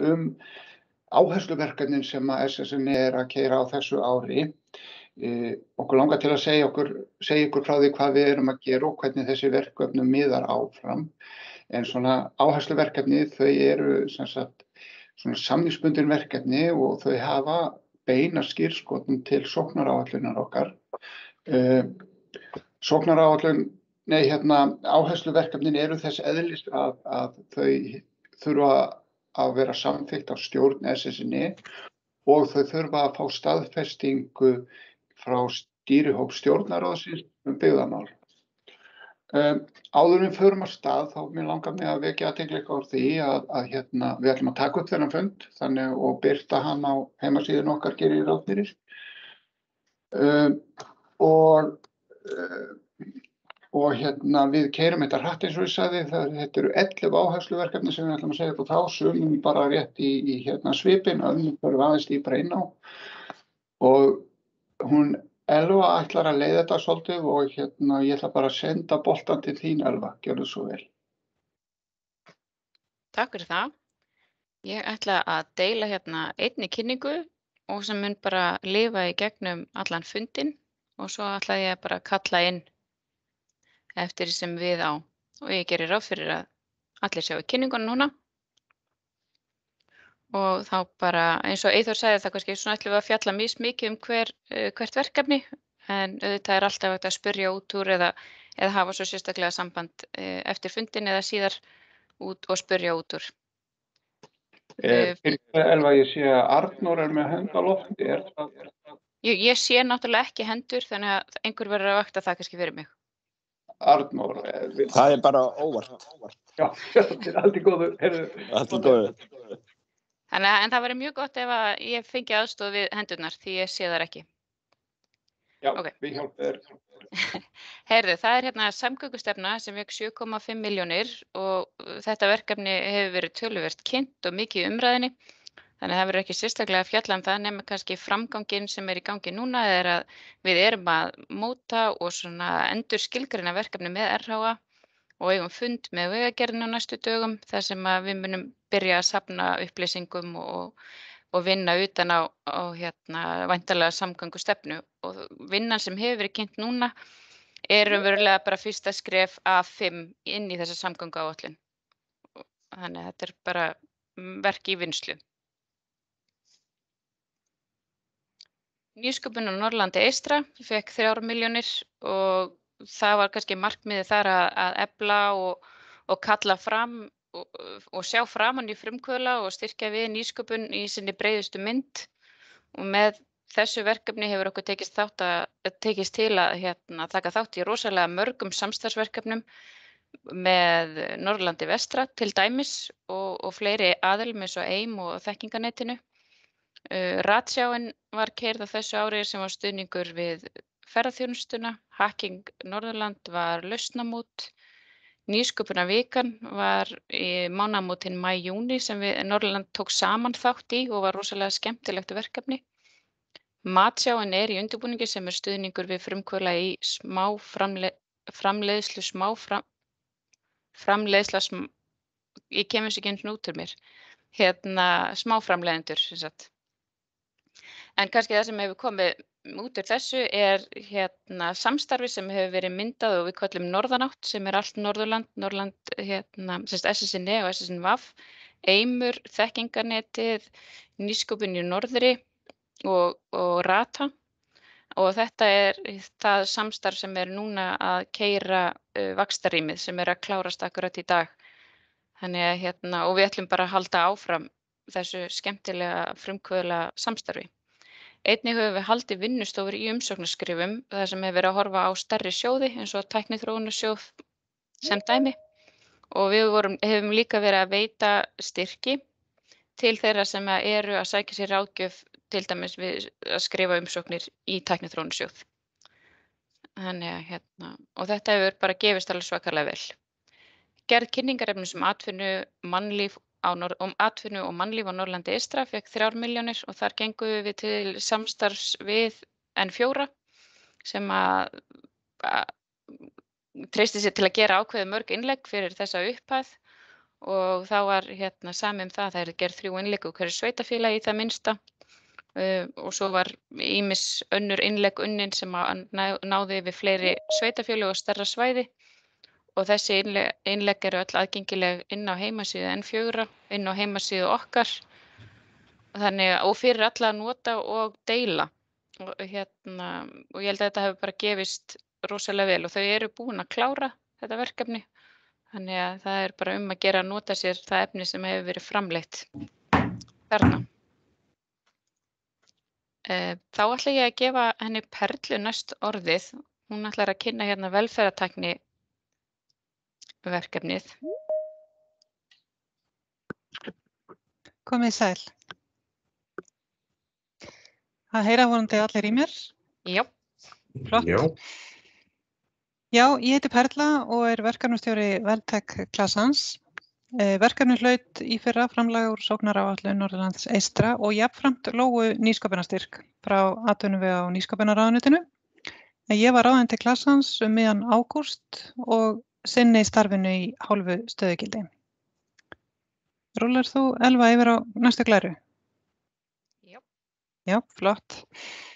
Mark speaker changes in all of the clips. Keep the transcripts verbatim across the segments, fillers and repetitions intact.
Speaker 1: um áhersluverkefnin sem að S S N E er að keyra á þessu ári. E, okkur langar til að segja, okkur, segja ykkur frá því hvað við erum að gera og hvernig þessi verkefnum miðar áfram. En svona áhersluverkefni, þau eru sem sagt svona samningsbundin verkefni og þau hafa beina skírskotun til sóknaráætlunar okkar. E, sóknaráætlun, nei hérna, áhersluverkefnin eru þess eðlis að, að þau þurfa að vera samþykkt á stjórn S S N E og þau þurfa að fá staðfestingu frá stýrihóp stjórnarráðsins um byggðamál. Um, áður við förum að stað, þá mér langar mig að vekja athygli á því að, að hérna, við ætlum að taka upp þennan fund þannig og birta hann á heimasíðunni okkar gerir ég ráð fyrir. Um, og uh, og hérna við keyrum þetta hratt eins og ég sagði, það þetta eru ellefu áhersluverkefni sem við ætlum að segja upp á þá, sumum bara rétt í, í hérna svipinn, önnum fyrir aðeins dýpra inn á. Og hún Elva ætlar að leiða þetta svolítið og hérna ég ætla bara að senda boltan til þín Elva, gjörðu svo vel.
Speaker 2: Takk fyrir það. Ég ætla að deila hérna einni kynningu og sem mun bara lifa í gegnum allan fundinn og svo ætla ég bara að kalla inn eftir því sem við á og ég gerir ráð fyrir að allir sjáu kynninguna núna og þá bara eins og Eyþór sagði það kannski svona ætlum við að fjalla mismikið um hver, uh, hvert verkefni en auðvitað er alltaf hægt að spyrja út úr eða, eða hafa svo sérstaklega samband uh, eftir fundin eða síðar út og spyrja út úr.
Speaker 1: Eh, Elva, ég sé að Arnór er með hönd á lofti. Er það?
Speaker 2: Ég, ég sé náttúrulega ekki hendur þannig að einhver verður að vakta það kannski fyrir mig.
Speaker 1: Arnór.
Speaker 3: Við... Það er bara óvart.
Speaker 1: Já, þetta er allt í góðu.
Speaker 3: Allt í góðu.
Speaker 2: Þannig að en það væri mjög gott ef að ég fengi aðstoð við hendurnar því ég sé þar ekki.
Speaker 1: Já,
Speaker 2: okay.
Speaker 1: Við hjálpum þér.
Speaker 2: Heyrðu, það er hérna samgöngustefna sem vekk sjö komma fimm milljónir og þetta verkefni hefur verið töluvert kynnt og mikið í umræðinni. Þannig að það verður ekki sérstaklega að fjalla um það nema kannski framganginn sem er í gangi núna er að við erum að móta og svona endur skilgreina verkefni með R H A og eigum fund með Vegagerðinni á næstu dögum þar sem að við munum byrja að safna upplýsingum og, og vinna utan á, á hérna, væntanlega samgöngustefnu og vinnan sem hefur verið kynnt núna er raunverulega bara fyrsta skref af fimm inn í þessa samgönguáætlun. Þannig að þetta er bara verk í vinnslu. Nýsköpun á Norðurlandi eystra fékk þrjár milljónir og það var kannski markmiðið þar að, að efla og, og kalla fram og, og sjá framan í frumkvöðla og styrkja við nýsköpun í sinni breiðustu mynd og með þessu verkefni hefur okkur tekist, þátt að, tekist til að hérna, taka þátt í rosalega mörgum samstarfsverkefnum með Norðurlandi vestra til dæmis og, og fleiri aðilum eins og eim og þekkinganetinu. Uh, Ratsjáin var keyrð á þessu ári sem var stuðningur við ferðaþjónustuna, Hacking Norðurland var lausnamót, Nýsköpunarvikan var í mánaðamótin maí-júní sem við Norðurland tók saman þátt í og var rosalega skemmtilegt verkefni. Matsjáin er í undirbúningi sem er stuðningur við frumkvöðla í smá framle framleiðslu, smá fram framleiðsla, sm ég kemur sér ekki eins og út úr mér, hérna smáframleiðendur sem sagt. En kannski það sem hefur komið út úr þessu er hérna samstarfi sem hefur verið myndað og við köllum Norðanátt sem er allt Norðurland, Norðurland hérna, sérst S S N E og S S N V A F, eimur, þekkingarnetið, nýsköpun í norðri og, og Rata og þetta er það samstarf sem er núna að keyra uh, vaxtarrýmið sem er að klárast akkurat í dag. Þannig að hérna, og við ætlum bara að halda áfram þessu skemmtilega frumkvöðla samstarfi. Einnig höfum við haldið vinnustofur í umsóknarskrifum þar sem hefur verið að horfa á stærri sjóði eins og tækniþróunarsjóð sem dæmi og við vorum, hefum líka verið að veita styrki til þeirra sem eru að sækja sér ráðgjöf til dæmis við að skrifa umsóknir í tækniþróunarsjóð. Þannig að hérna, og þetta hefur bara gefist alveg svakalega vel. Gerð kynningarefnis um atvinnu, mannlíf á Nor um atvinnu og mannlíf á Norðurlandi eystra fékk þrjár milljónir og þar gengum við til samstarfs við N fjóra sem að, að treysti sér til að gera ákveðið mörg innlegg fyrir þessa upphæð og þá var hérna samið um það að það yrði gerð þrjú innlegg úr hverju sveitarfélagi í það minnsta uh, og svo var ýmis önnur innlegg unnin sem að ná- náði yfir fleiri sveitarfélög og stærra svæði og þessi innlegg, innlegg eru öll aðgengileg inn á heimasíðu N fjögur, inn á heimasíðu okkar þannig að og fyrir alla að nota og deila og hérna og ég held að þetta hefur bara gefist rosalega vel og þau eru búin að klára þetta verkefni þannig að það er bara um að gera að nota sér það efni sem hefur verið framleitt þarna. Eh, Þá ætla ég að gefa henni Perlu næst orðið. Hún ætlar að kynna hérna velferðartækni verkefnið.
Speaker 4: Komið sæl. Það heyra vonandi allir í mér.
Speaker 2: Já,
Speaker 4: Flott.
Speaker 5: Já,
Speaker 4: Já, ég heiti Perla og er verkefnastjóri Veltec Klasans. Eh, Verkefnið hlaut í fyrra framlag úr sóknaráætlun Norðurlands eystra og jafnframt lógu nýsköpunarstyrk frá atvinnuvega- og nýsköpunarráðuneytinu. En Ég var ráðin til Klasans um miðjan ágúst og sinni starfinu í hálfu stöðugildi. Rúllar þú, Elva, yfir á næstu glæru?
Speaker 2: já.
Speaker 4: Já, flott.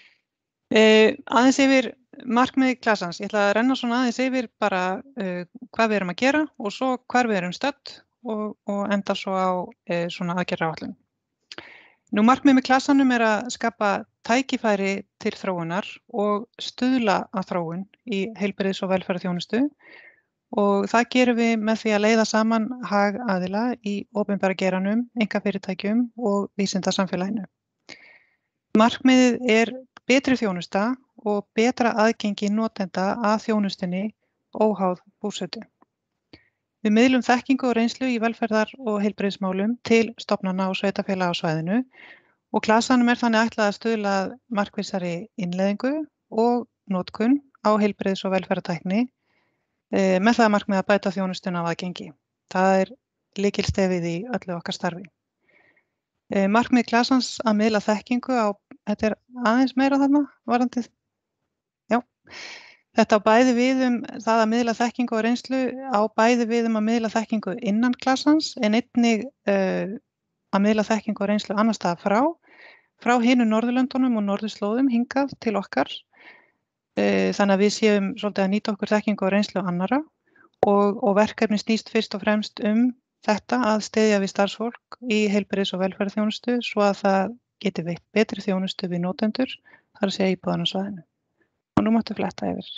Speaker 4: Uh, aðeins yfir markmið Klasans. Ég ætla að renna svona aðeins yfir bara uh, hvað við erum að gera og svo hvar við erum stödd og, og enda svo á uh, svona aðgerðaáætlun. Nú markmið með Klasanum er að skapa tækifæri til þróunar og stuðla að þróun í heilbrigðis- og velferðarþjónustu og það gerum við með því að leiða saman hagaðila í opinbera geiranum, einkafyrirtækjum og vísindasamfélaginu. Markmiðið er betri þjónusta og betra aðgengi notenda að þjónustunni óháð búsetu. Við miðlum þekkingu og reynslu í velferðar- og heilbrigðismálum til stofnana og sveitarfélaga á svæðinu og Klasanum er þannig ætlað að stuðla að markvissari innleiðingu og notkun á heilbrigðis- og velferðartækni eh, með það að markmið að bæta þjónustuna af aðgengi. Það er lykilstefið í öllu okkar starfi. Eh, Markmið Klasans að miðla þekkingu á, þetta er aðeins meira þarna, varandi, já, þetta á bæði við um það að miðla þekkingu og reynslu, á bæði við um að miðla þekkingu innan Klasans en einnig uh, að miðla þekkingu og reynslu annars staðar frá, frá hinum Norðurlöndunum og norðurslóðum hingað til okkar. Uh, þannig að við séum svolítið að nýta okkur þekkingu og reynslu annarra og, og verkefni snýst fyrst og fremst um þetta að styðja við starfsfólk í heilbrigðis- og velferðarþjónustu svo að það geti veitt betri þjónustu við notendur, þar að segja íbúðan á svæðinu. Og nú máttu fletta yfir.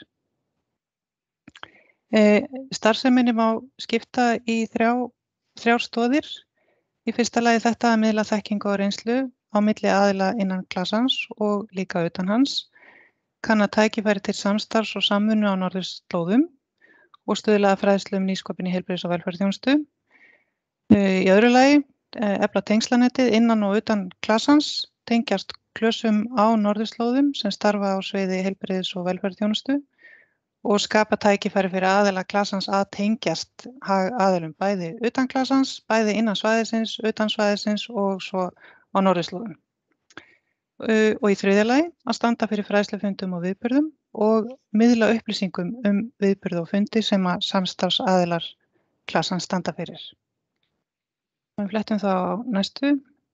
Speaker 4: E, starfseminni má skipta í þrjá, þrjár stoðir. Í fyrsta lagi þetta að miðla þekkingu og reynslu á milli aðila innan Klasans og líka utan hans, kanna tækifæri til samstarfs og samvinnu á norðurslóðum og stuðla að fræðslu um nýsköpun í heilbrigðis- og velferðarþjónustu. Í öðru lagi, efla tengslanettið innan og utan Klasans, tengjast klösum á norðurslóðum sem starfa á sviði heilbrigðis- og velferðarþjónustu og skapa tækifæri fyrir aðila Klasans að tengjast aðilum bæði utan Klasans, bæði innan svæðisins, utan svæðisins og svo á norðurslóðum. Og í þriðja lagi að standa fyrir fræðslufundum og viðburðum og miðla upplýsingum um viðburði og fundi sem að samstarfsaðilar Klasans standa fyrir. Við flettum þá á næstu.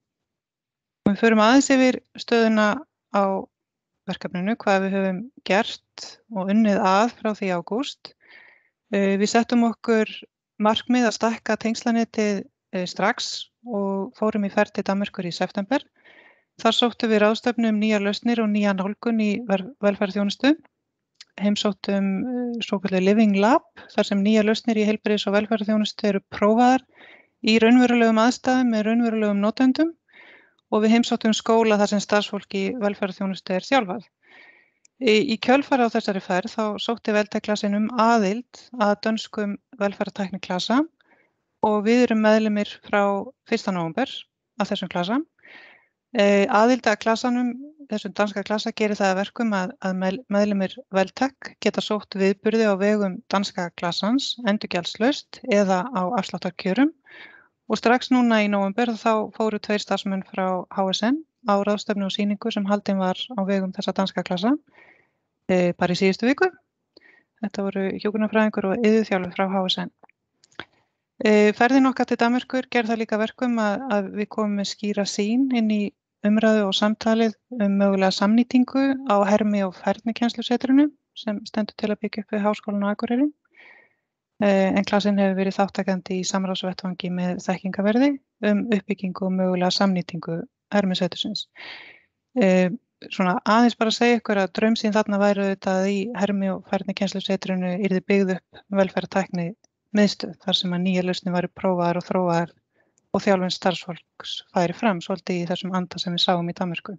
Speaker 4: Við förum aðeins yfir stöðuna á verkefninu, hvað við höfum gert og unnið að frá því í ágúst. Við settum okkur markmið að stækka tengslanettið strax og fórum í ferð til Danmerkur í september. Þar sóttum við ráðstefnu um nýjar lausnir og nýja nálgun í velferðarþjónustu. Heimsóttum svokölluð Living Lab, þar sem nýjar lausnir í heilbrigðis- og velferðarþjónustu eru prófaðar í raunverulegum aðstæðum með raunverulegum notendum og við heimsóttum skóla þar sem starfsfólk í velferðarþjónustu er þjálfað. Í, í kjölfari á þessari ferð þá sótti Veltec Klasin um aðild að dönskum velferðartækniklasa og við erum meðlimir frá fyrsta nóvember að þessum klasa. E, aðild að klasanum, þessum danska klasa, gerir það að verkum að, að meðlimir Veltec geta sótt viðburði á vegum danska klasans endurgjaldslaust eða á afsláttarkjörum. Og strax núna í nóvember þá fóru tveir starfsmenn frá H S N á ráðstefnu og sýningu sem haldin var á vegum þessa danska klasa e, bara í síðustu viku. Þetta voru hjúkrunarfræðingur og iðjuþjálfi frá H S N. E, ferðin okkar til Danmerkur gerði það líka verkum að, að við komum með skýra sýn inn í umræðu og samtalið um mögulega samnýtingu á hermi- og færnikennslusetrinu sem stendur til að byggja upp við Háskólann á Akureyri. E, en klasinn hefur verið þáttakandi í samráðsvettvangi með þekkingaverði um uppbyggingu og mögulega samnýtingu hermisetursins. E, svona aðeins bara að segja ykkur að draumsýn þarna væri auðvitað í hermi- og færnikennslusetrinu yrði byggð upp velferðartækni miðstöð þar sem að nýja lausnir væru prófaðar og þróaðar og þjálfun starfsfólks færi fram svolítið í þessum anda sem við sáum í Danmörku.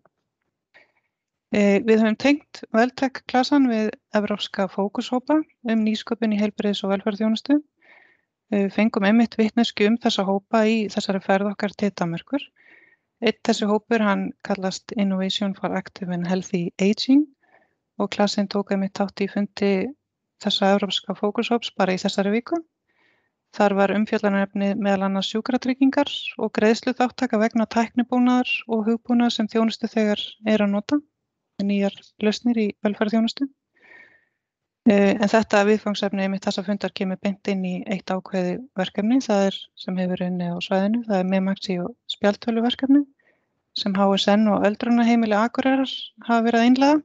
Speaker 4: E, við höfum tengt Veltek-klasann við evrópska fókushópa um nýsköpun í heilbrigðis- og velferðarþjónustu. E, fengum einmitt vitneskju um þessa hópa í þessari ferð okkar til Danmerkur. Eitt þessi hópur hann kallast Innovation for Active and Healthy Aging og klasinn tók einmitt þátt í fundi þessa evrópska fókushóps bara í þessari viku. Þar var umfjöllunarefni meðal annars sjúkratryggingar og greiðsluþáttaka vegna tæknibúnaðar og hugbúnaðar sem þjónustuþegar er að nota, nýjar lausnir í velferðarþjónustu. En þetta viðfangsefni einmitt þessa fundar kemur beint inn í eitt ákveði verkefni, það er sem hefur inni á svæðinu, það er Memaxi og spjaldtöluverkefni sem H S N og öldrunarheimili Akureyrar hafa verið að innleiða,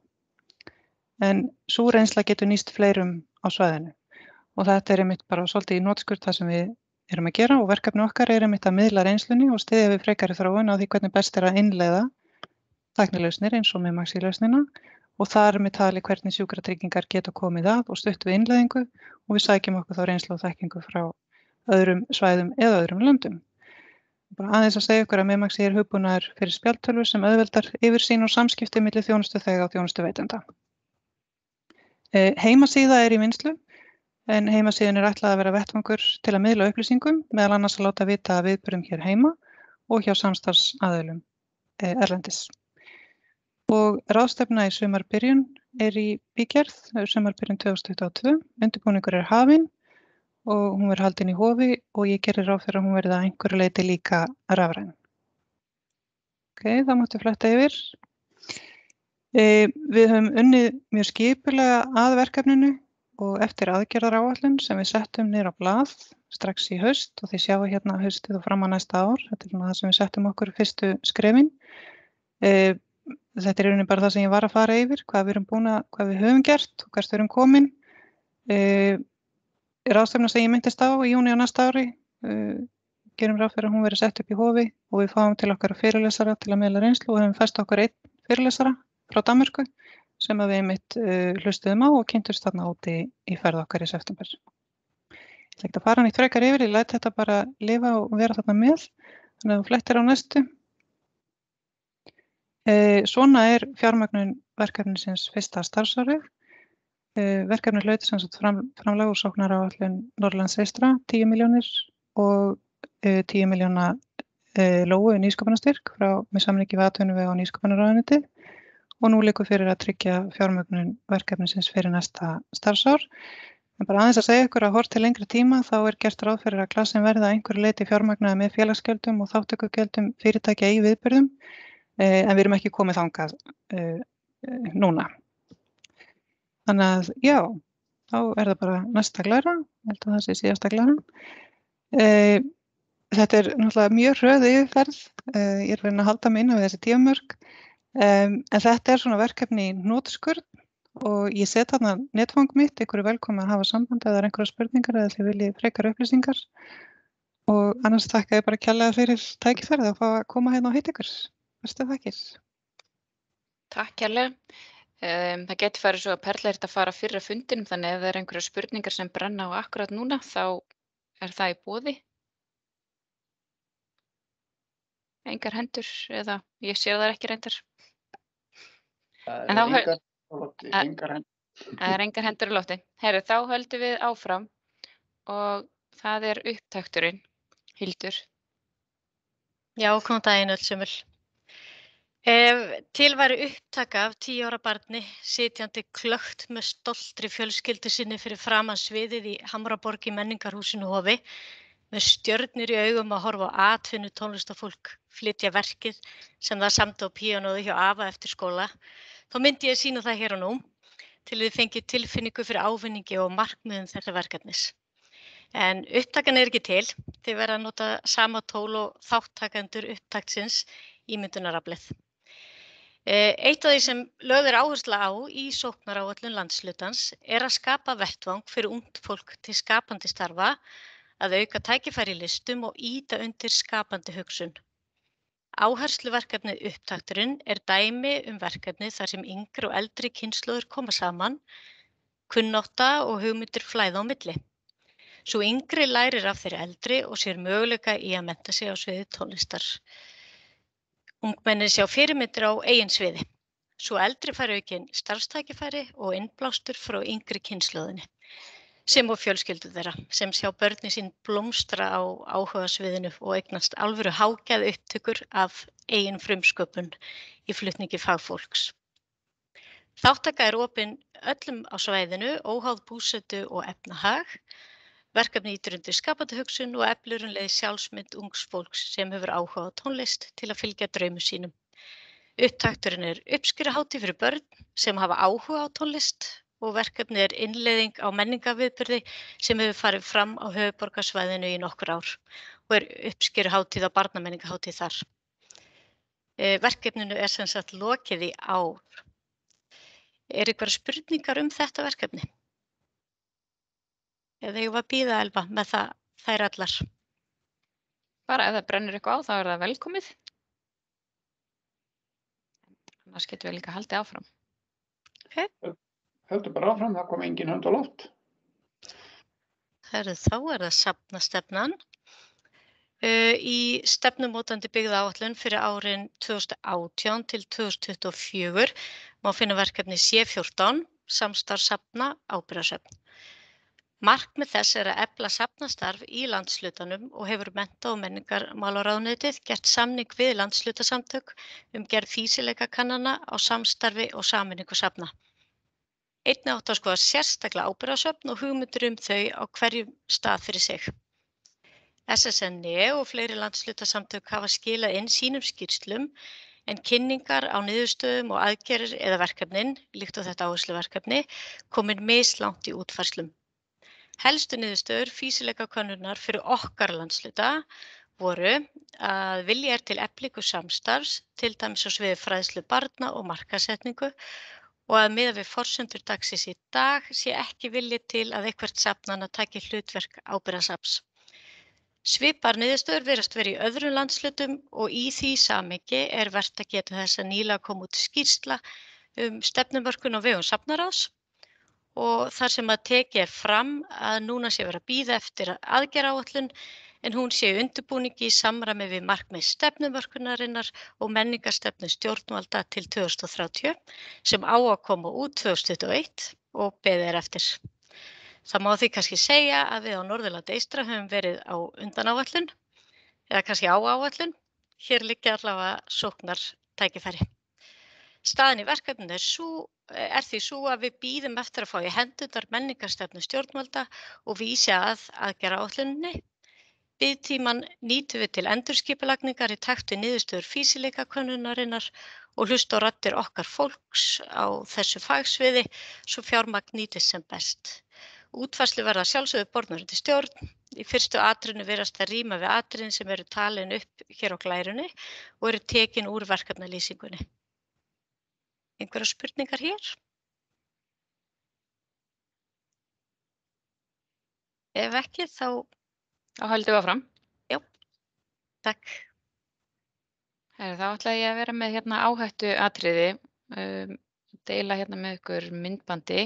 Speaker 4: en sú reynsla getur nýst fleirum á svæðinu. Og þetta er einmitt bara svolítið í hnotskurn það sem við erum að gera og verkefni okkar er einmitt að miðla reynslunni og styðja við frekari þróun á því hvernig best er að innleiða tæknilausnir eins og Memaxi-lausnina og þar með tali hvernig sjúkratryggingar geta komið að og stutt við innleiðingu og við sækjum okkur þá reynslu og þekkingu frá öðrum svæðum eða öðrum löndum. Bara aðeins að segja ykkur að Memaxi er hugbúnaður fyrir spjaldtölvu sem auðveldar yfirsýn og samskipti milli þjónustuþega og þjónustuveitenda. E, heimasíða er í vinnslu. En heimasíðan er ætlað að vera vettvangur til að miðla upplýsingum, meðal annars að láta vita að viðburðum hér heima og hjá samstarfsaðilum erlendis. Og ráðstefna í sumarbyrjun er í bígerð, sumarbyrjun tvö þúsund tuttugu og tvö, undirbúningur er hafinn og hún verður haldin í Hofi og ég gerir ráð fyrir að hún verði að einhverju leyti líka rafræn. Ok, þá máttu fletta yfir. E, við höfum unnið mjög skipulega að verkefninu og eftir aðgerðaráætlun sem við settum niður á blað strax í haust og þið sjáu hérna haustið og fram á næsta ár. Þetta er það sem við settum okkur fyrstu skrefin. E, þetta er rauninni bara það sem ég var að fara yfir, hvað við erum búin að, hvað við höfum gert og hvert við erum komin. E, ráðstefna sem ég myndist á í júní á næsta ári, e, gerum ráð fyrir að hún verið sett upp í Hofi og við fáum til okkar fyrirlesara til að miðla reynslu og höfum fest okkur einn fyrirlesara frá Danmörku sem að við einmitt uh, hlustuðum á og kynntust þarna úti í, í ferð okkar í september. Ég ætla ekki að fara nýtt frekar yfir, ég læt þetta bara lifa og vera þarna með, þannig að þú flettir á næstu. Eh, svona er fjármögnun verkefnisins fyrsta starfsárið. Eh, verkefni hlaut sem sagt fram, framlag úr sóknaráætlun Norðurlands eystra, tíu milljónir og eh, tíu milljóna eh, lóu nýsköpunarstyrk frá með samningi við atvinnuvega og nýsköpunarráðuneytið. Og nú liggur fyrir að tryggja fjármögnun verkefnisins fyrir næsta starfsár. En bara aðeins að segja ykkur að horft til lengri tíma þá er gert ráð fyrir að klasinn verði að einhverju leyti fjármagnaði með félagsgjöldum og þátttökugjöldum fyrirtækja í viðburðum, eh, en við erum ekki komið þangað eh, núna. Þannig að já, þá er það bara næsta glæra, ég held að það sé síðasta glæra. Eh, þetta er náttúrulega mjög hröð yfirferð, eh, ég er verið að halda mig inn á þessi tímamörk. Um, en þetta er svona verkefni í hnotskurn og ég set þarna netfang mitt, ykkur er velkomið að hafa samband eða er einhverja spurningar eða þið viljið frekar upplýsingar og annars þakka ég bara kærlega fyrir tækifærið að fá að koma hérna og hitta ykkur. Verstu þakkir.
Speaker 2: Takk kærlega. Um, það getur farið svo að Perla er að fara fyrir að fundinum þannig ef það er einhverja spurningar sem brenna á akkurat núna þá er það í boði. Engar hendur eða ég sé það ekki reyndar.
Speaker 1: Það
Speaker 2: En þá
Speaker 1: er
Speaker 2: höl-
Speaker 1: engar, á lofti,
Speaker 2: Eh.
Speaker 1: engar hendur.
Speaker 2: Það er engar hendur í lofti. Herru, þá höldum við áfram og það er upptakturinn, Hildur.
Speaker 5: Já, góðan daginn öll sömul. Ef til væri upptaka af tíu ára barni sitjandi klökkt með stoltri fjölskyldu sinni fyrir framan sviðið í Hamraborg í menningarhúsinu Hofi, með stjörnur í augum að horfa á atvinnu tónlistafólk flytja verkið sem það samdi á píanóðu hjá afa eftir skóla, þá myndi ég sýna það hér og nú til þið fengið tilfinningu fyrir ávinningi og markmiðum þetta verkefnis. En upptakan er ekki til, þið verða að nota sama tól og þáttakendur upptaktsins ímyndunaraflið. Eitt af því sem lögð er áhersla á í sóknaráætlun landshlutans er að skapa vettvang fyrir ungt fólk til skapandi starfa, að auka tækifæri í listum og ýta undir skapandi hugsun. Áhersluverkefni upptakturinn er dæmi um verkefni þar sem yngri og eldri kynslóðir koma saman, kunnátta og hugmyndir flæða á milli. Sú yngri lærir af þeirri eldri og sér möguleika í að mennta sig á sviði tónlistar. Ungmenni sjá fyrirmyndir á eigin sviði. Svo eldri fær aukin starfstækifæri og innblástur frá yngri kynslóðinni, sem og fjölskyldur þeirra, sem sjá börnin sín blómstra á áhugasviðinu og eignast alvöru hágæða upptökur af eigin frumsköpun í flutningi fagfólks. Þátttaka er opin öllum á svæðinu, óháð búsetu og efnahag. Verkefni ýtir undir skapandi hugsun og eflir um leið sjálfsmynd ungs fólks sem hefur áhuga á tónlist til að fylgja draumum sínum. Upptakturinn er uppskeruhátíð fyrir börn sem hafa áhuga á tónlist og verkefni er innleiðing á menningarviðburði sem hefur farið fram á höfuðborgarsvæðinu í nokkur ár og er uppskeruhátíð á barnamenningarhátíð þar. Verkefninu er sem sagt lokið í ár. Er einhverjar spurningar um þetta verkefni? Eða ég var að bíða Elva með það, þær allar.
Speaker 2: Bara ef það brennur eitthvað á þá er það velkomið. Annars getum við líka haldið áfram.
Speaker 5: Okay.
Speaker 1: Höldu bara áfram, það kom engin hönd á loft.
Speaker 5: Herðu, þá er það safnastefnan. Uh, í stefnumótandi byggðaáætlun fyrir árin tvö þúsund og átján til tvö þúsund tuttugu og fjögur má finna verkefni C fjórtán, samstarf safna, ábyrgðarsöfn. Markmið þess er að efla safnastarf í landshlutanum og hefur mennta- og menningarmálaráðuneytið gert samning við landshlutasamtök um gerð fýsileikakannana á samstarfi og sameiningu safna. Einnig átti að skoða sérstaklega ábyrgðarsöfn og hugmyndir um þau á hverjum stað fyrir sig. S S N E og fleiri landslutasamtök hafa skilað inn sínum skýrslum en kynningar á niðurstöðum og aðgerðir eða verkefnin, líkt á þetta áhersluverkefni, komin mislangt í útfærslum. Helstu niðurstöður fýsileikakönnunar fyrir okkar landshluta voru að vilji er til eflingu samstarfs, til dæmis á sviði fræðslu barna og markaðssetningu og að miðað við forsendur dagsins í dag sé ekki vilji til að eitthvert safnanna taki hlutverk ábyrgðasafns. Svipar niðurstöður virðast vera í öðrum landshlutum og í því samhengi er vert að geta þess að nýlega kom út skýrsla um stefnumörkun á vegum safnaráðs og þar sem að tekið er fram að núna sé verið að bíða eftir aðgerðaáætlun en hún sé í undirbúningi í samræmi við markmið stefnumörkunarinnar og menningarstefnu stjórnvalda til tvö þúsund og þrjátíu sem á að koma út tvö þúsund tuttugu og eitt og beðið er eftir. Það má því kannski segja að við á Norðurlandi eystra höfum verið á undanáætlun eða kannski á áætlun. Hér liggja allavega sóknartækifæri. Staðan í verkefninu er, sú, er því sú að við bíðum eftir að fá í hendurnar menningarstefnu stjórnvalda og vísa að aðgerðaáætluninni. Biðtímann nýtum við til endurskipulagningar í takt við niðurstöður fýsileikakönnunarinnar og hlusta á raddir okkar fólks á þessu fagsviði svo fjármagn nýtist sem best. Útfærslu verða sjálfsögðu bornar undir stjórn. Í fyrstu atriðinu virðast það ríma við atriðin sem eru talin upp hér á glærunni og eru tekin úr verkefnalýsingunni. Einhverjar spurningar hér? Ef ekki, þá...
Speaker 2: Þá höldum við áfram.
Speaker 5: Já, takk.
Speaker 2: Her, þá ætla ég að vera með hérna áhættu atriði, um, deila hérna með ykkur myndbandi.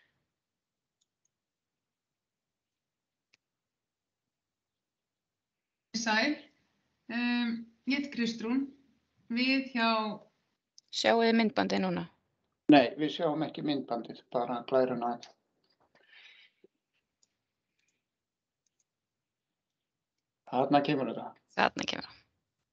Speaker 6: Sæl, um, ég heit Kristrún, við hjá...
Speaker 2: Sjáu þið myndbandi núna?
Speaker 1: Nei, við sjáum ekki myndbandið, bara glæruna. Þarna kemur þetta.
Speaker 2: Þarna kemur það.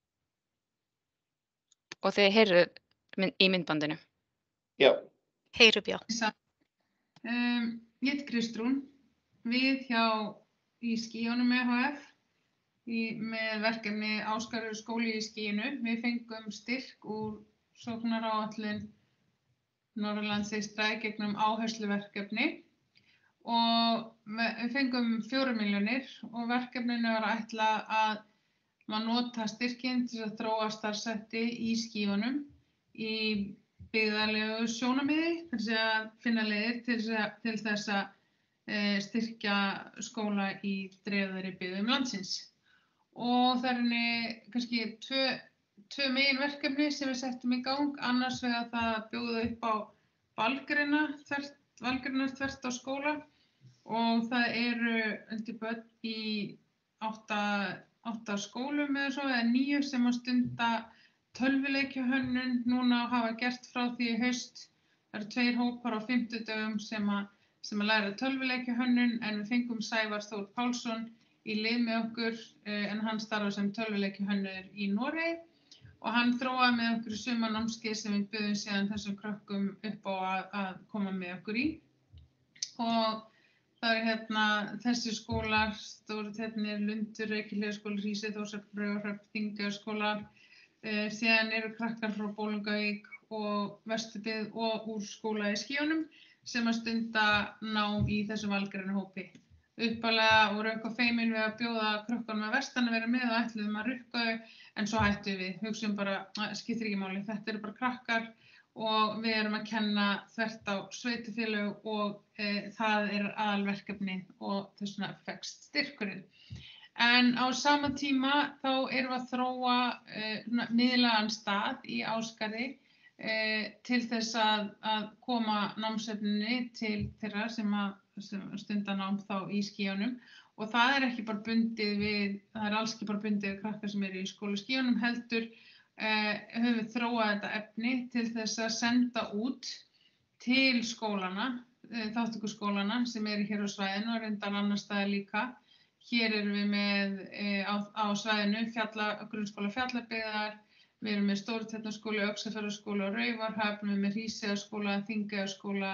Speaker 2: Og þið heyrðu í myndbandinu?
Speaker 1: Já.
Speaker 5: Heyrum já.
Speaker 6: Um, ég heit Kristrún, við hjá í skíunum E H F í, með verkefni Ásgarður skóli í skíinu. Við fengum styrk úr sóknaráætlun Norðurlands eystra í gegnum áhersluverkefni og við fengum fjórar milljónir og verkefninu var ætlað að maður nota styrkinn til að þróa starfshætti í skífunum í byggðarlegu sjónarmiði, til þess að finna leiðir til þess að, til þess að e, styrkja skóla í dreifðari byggðum landsins. Og það er kannski tvö, tvö meginverkefni sem við settum í gang, annars vegar það að bjóða upp á valgreina þvert, valgreinar þvert á skóla og það eru undir börn í átta, átta skólum eða svo, eða níu sem að stunda tölvuleikjahönnun núna og hafa gert frá því í haust. Það eru tveir hópar á fimmtudögum sem að, sem að læra tölvuleikjahönnun en við fengum Sævar Þór Pálsson í lið með okkur en hann starfar sem tölvuleikjahönnur í Noregi og hann þróaði með okkur í sumarnámskeið sem við buðum síðan þessum krökkum upp á að, að koma með okkur í. Og það er hérna þessi skólar, Stóri-Ternir, Lundur, Reykjahlíðarskóli, Hrísey, Þórshöfn, Raufarhöfn, Þingeyjarskóla, eh, síðan eru krakkar frá Bolungarvík og Vesturbyggð og úr skóla í Skíunum sem að stunda nám í þessum valgreinahópi. Upphaflega voru eitthvað feimin við að bjóða krökkunum að vestan að vera með og ætluðum að rukka þau, en svo hættum við, hugsaum bara, skiptir ekki máli, þetta eru bara krakkar og við erum að kenna þvert á sveitarfélög og e, það er aðalverkefni og þess vegna fækst styrkurinn. En á sama tíma þá erum við að þróa e, miðlægan stað í Ásgarði e, til þess að, að koma námsefninni til þeirra sem að sem stunda nám þá í skíunum og það er ekki bara bundið við, það er alls ekki bara bundið við krakkar sem eru í skóla skíunum heldur eh, höfum við þróað þetta efni til þess að senda út til skólana, eh, þátttökuskólana sem eru hér á svæðinu og reyndar annar staðar líka. Hér erum við með eh, á, á svæðinu fjalla, grunnskóla Fjallabyggðar, við erum með Stóri-Tjarnarskóla, Öxarfjarðarskóla og Raufarhöfn, við erum með Hríseyjarskóla, Þingeyjarskóla,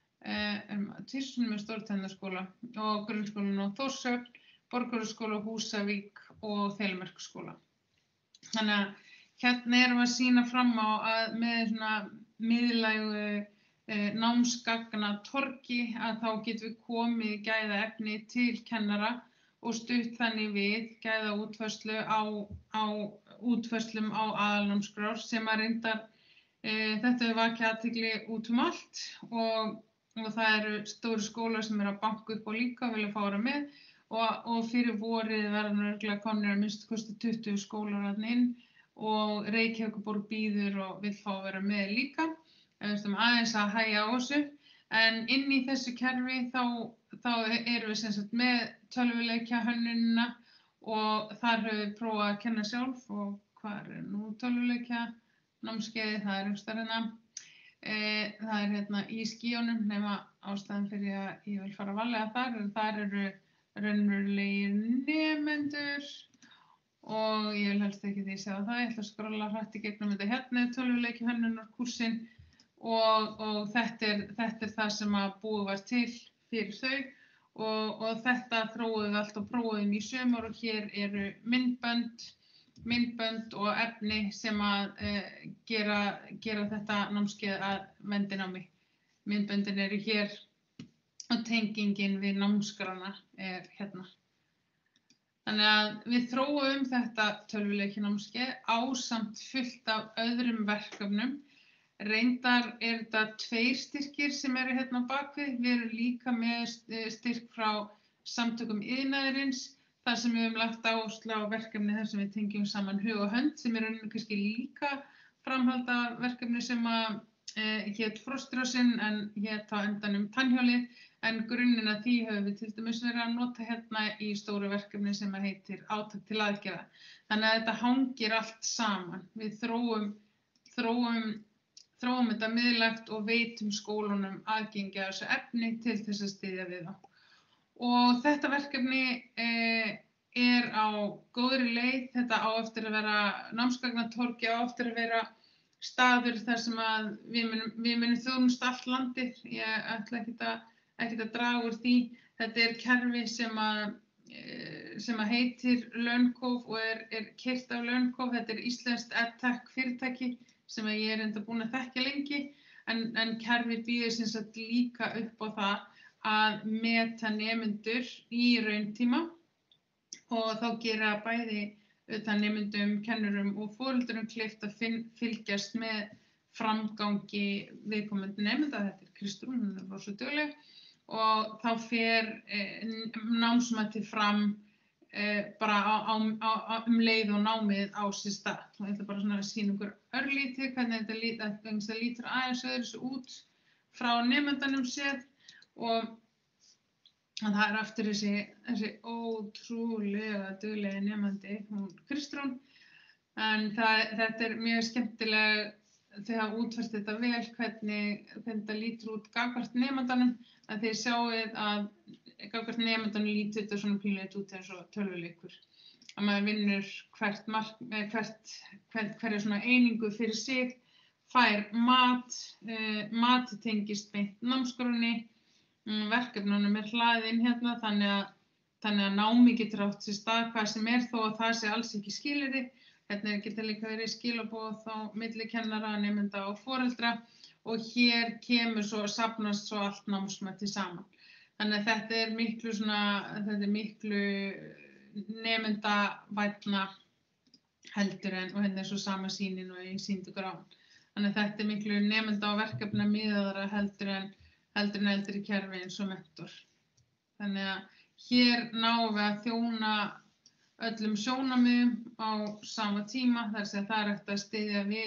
Speaker 6: um, tvisvar með Stóri-Tjarnarskóla og grunnskólan á Þórshöfn, Borgarhússkóla, Húsavík og Þelamerkurskóla. Þannig að hérna erum við að sýna fram á að með svona miðlægu eh, námsgagnatorgi að þá getum við komið gæða efni til kennara og stutt þannig við gæða útfærslu á, á útfærslum á aðalnámskrár sem að reyndar e, þetta hefur vakið athygli út um allt og og það eru stóri skólar sem eru að banka upp og líka vilja fá vera með og, og fyrir vorið verða örugglega komnir að minnsta kosti tuttugu skólar þarna inn og Reykjavíkurborg býður og vill fá að vera með líka. Við ætlum aðeins að hægja á þessu en inn í þessu kerfi þá, þá erum við sem sagt með tölvuleikjahönnunina og þar höfum við prófað að kenna sjálf og hvað er nú tölvuleikja námskeiði, það er einhvers staðar hérna. E, það er hérna í skíunum nema ástæðan fyrir að ég vil fara varlega þar en þar eru raunverulegir nemendur og ég vil helst ekki því sjá það, ég ætla að skrolla hratt í gegnum þetta hérna tölvuleikjahönnunarkúrsinn og, og þetta, er, þetta er það sem að búið var til fyrir þau og, og þetta þróuðum við allt og prófuðum í sumar og hér eru myndbönd myndbönd og efni sem að eh, gera, gera þetta námskeið að vendinámi. Myndböndin eru hér og tengingin við námskrána er hérna. Þannig að við þróum þetta tölvuleikjanámskeið ásamt fullt af öðrum verkefnum. Reyndar er þetta tveir styrkir sem eru hérna á bakvið. Við erum líka með styrk frá samtökum iðnaðarins þar sem við höfum lagt áherslu á verkefni þar sem við tengjum saman hug og hönd sem er kannski líka framhalda verkefni sem að e, hét Frostrósin en hét á endanum Tannhjólið en grunninn að því höfum við til dæmis verið að nota hérna í stóru verkefni sem að heitir Átak til aðgerða. Þannig að þetta hangir allt saman. Við þróum, þróum, þróum þetta miðlægt og veitum skólunum aðgengi að þessu efni til þess að styðja við þá. Og þetta verkefni eh, er á góðri leið, þetta á eftir að vera námsgagnatorgi, á eftir að vera staður þar sem að við munum, við munum þjónusta allt landið, ég ætla ekkert að, ekkert að draga úr því. Þetta er kerfi sem að, eh, sem að heitir Learncove og er, er keyrt af Learncove, þetta er íslenskt edtech fyrirtæki sem að ég er enda búin að þekkja lengi, en, en kerfi býður sem sagt líka upp á það að meta nemendur í rauntíma og þá gera bæði utan nemendum, kennurum og foreldrum kleift að fylgjast með framgangi viðkomandi nemenda. Þetta er Kristrún, hún er rosa dugleg og þá fer eh, námsmati fram eh, bara á, á, á, um leið og námið á sér stað. Og þetta er bara svona að sýna ykkur örlítið hvernig þetta lítur, þetta lítur aðeins öðruvísi út frá nemendanum séð og það er aftur þessi, þessi ótrúlega duglega nemandi, hún Kristrún, en það, þetta er mjög skemmtileg, þau hafa útfært þetta vel, hvernig, hvernig það lítur út gagnvart nemandanum, að þið sjáið að gagnvart nemandanum lítur þetta svona pínlegt út eins og tölvuleikur. Að maður vinnur hvert, mark, hvert, hvert hverja svona einingu fyrir sig, fær mat, uh, mat tengist beint námskránni, verkefnunum er hlaðið inn hérna þannig að, þannig að námi getur átt sér stað hvað sem er þó að það sé alls ekki skilyrði. Hérna geta líka verið skilaboð á milli kennara, nemenda og foreldra og hér kemur svo, safnast svo allt námsmati saman. Þannig að þetta er miklu svona, þetta er miklu nemendavænna heldur en, og hérna er svo sama sýnin og ég sýndi ykkur á. Þannig að þetta er miklu nemenda og verkefna miðaðra heldur en heldur en eldri kerfi eins og mentor. Þannig að hér náum við að þjóna öllum sjónarmiðum á sama tíma, þar sem það er hægt að styðja við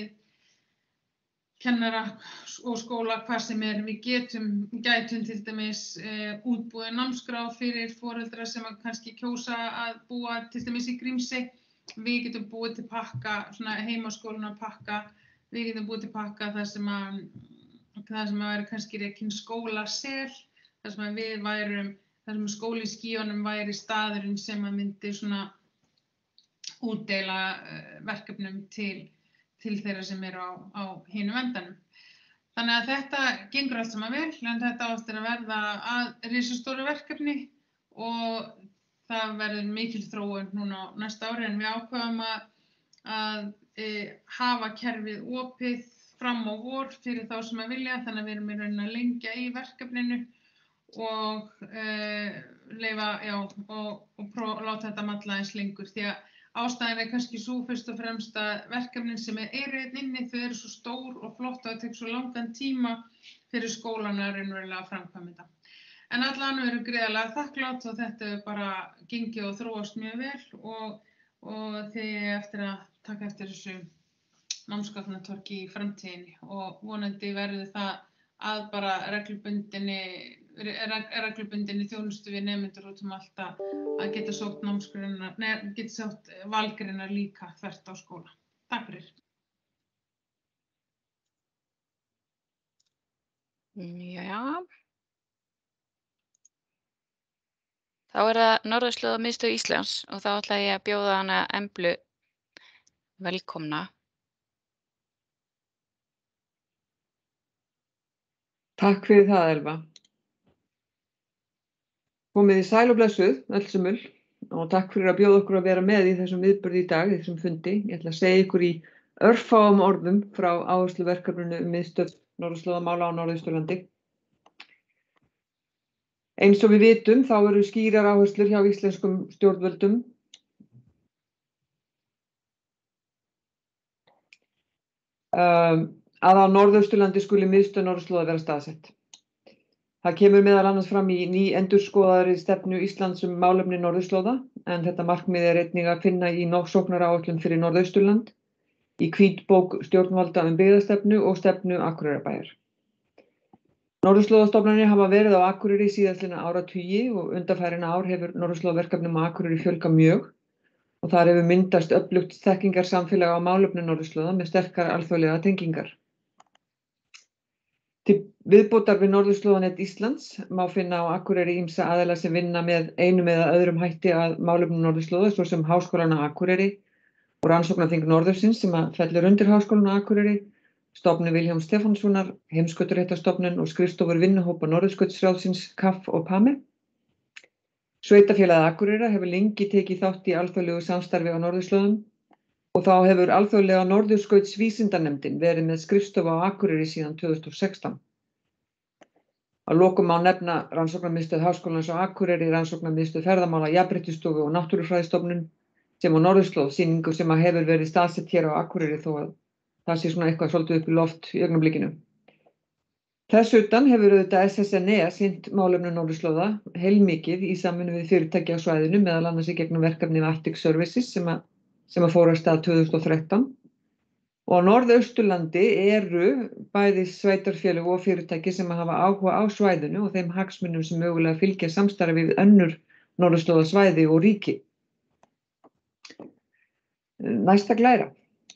Speaker 6: kennara og skóla hvað sem er. Við getum, gætum til dæmis e, útbúið námskrá fyrir foreldra sem að kannski kjósa að búa til dæmis í Grímsey. Við getum búið til pakka, svona heimaskóluna pakka, við getum búið til pakka þar sem að það sem að væri kannski rekinn skólasel, þar sem að við værum, þar sem skóli í skíunum væri staðurinn sem að myndi svona útdeila verkefnum til, til þeirra sem eru á, á hinum endanum. Þannig að þetta gengur allt saman vel, en þetta átt að verða að risastóru verkefni og það verður mikil þróun núna á næsta ári, en við ákváðum að, að e, hafa kerfið opið fram á vor fyrir þá sem að vilja, þannig að við erum í rauninni að lengja í verkefninu og uh, leyfa, já, og, og pró, láta þetta malla eins lengur, því að ástæðan er kannski svo fyrst og fremst að verkefnin sem eru inni, þau eru svo stór og flott og það tekur svo langan tíma fyrir skólana að raunverulega framkvæma þetta. En allan við erum greiðarlega þakklátt og þetta er bara gengið og þróast mjög vel og, og þið eftir að taka eftir þessu námsgagnatorki í framtíðinni og vonandi verður það að bara reglubundinni, reglubundinni þjónustu við nemendur út um allt að geta sótt námsgreinar, nei, geta sótt valgreinar líka þvert á skóla. Takk fyrir.
Speaker 2: Já. Þá er það Norðurslóðamiðstöð Íslands og þá ætla ég að bjóða hana Emblu velkomna.
Speaker 7: Takk fyrir það, Elva. Komið í sæl og blessuð, öll sömul, og takk fyrir að bjóða okkur að vera með í þessum viðburði í dag, í þessum fundi. Ég ætla að segja ykkur í örfáum orðum frá áhersluverkefninu um miðstöð norðurslóðamála á Norðausturlandi. Eins og við vitum, þá eru skýrar áherslur hjá íslenskum stjórnvöldum um, að á Norðausturlandi skuli miðstöð norðurslóða vera staðsett. Það kemur meðal annars fram í ný endurskoðaðri stefnu Íslands um málefni norðurslóða, en þetta markmið er einnig að finna í sóknaráætlun fyrir Norðausturland, í hvítbók stjórnvalda um byggðastefnu og stefnu Akureyrarbæjar. Norðurslóðastofnanir hafa verið á Akureyri síðastliðna áratugi og undanfarin ár hefur norðurslóðaverkefnum á Akureyri fjölgað mjög og þar hefur myndast öflugt þekkingarsamfélag á málefni norðurslóða með sterkar alþjóðlega tengingar. Til viðbótar við Norðurslóðanet Íslands má finna á Akureyri ýmsa aðila sem vinna með einum eða öðrum hætti að málefnum norðurslóða, svo sem Háskólann á Akureyri og Rannsóknaþing Norðursins sem að fellur undir Háskólann á Akureyri, Stofnun Vilhjálms Stefánssonar, Heimskautsréttarstofnun og skrifstofur vinnuhópa Norðurskautsráðsins K A F og P A M E. Sveitarfélagið Akureyrar hefur lengi tekið þátt í alþjóðlegu samstarfi á norðurslóðum og þá hefur alþjóðlega Norðurskautsvísindanefndin verið með skrifstofu á Akureyri síðan tvö þúsund og sextán. Að lokum má nefna Rannsóknarmiðstöð Háskólans á Akureyri, Rannsóknarmiðstöð ferðamála, Jafnréttisstofu og Náttúrufræðistofnun sem á norðurslóð, sýningu sem að hefur verið staðsett hér á Akureyri þó að það sé svona eitthvað svolítið upp í loft í augnablikinu. Þess utan hefur auðvitað S S N E sinnt málefnum norðurslóða heilmikið í samvinnu við fyrirtæki á svæðinu, meðal annars í gegnum verkefni Arctic Services sem að, sem að fór af stað tvö þúsund og þrettán. Og á Norðausturlandi eru bæði sveitarfélög og fyrirtæki sem hafa áhuga á svæðinu og þeim hagsmunum sem mögulega fylgja samstarfi við önnur norðurslóðasvæði og ríki. Næsta glæra.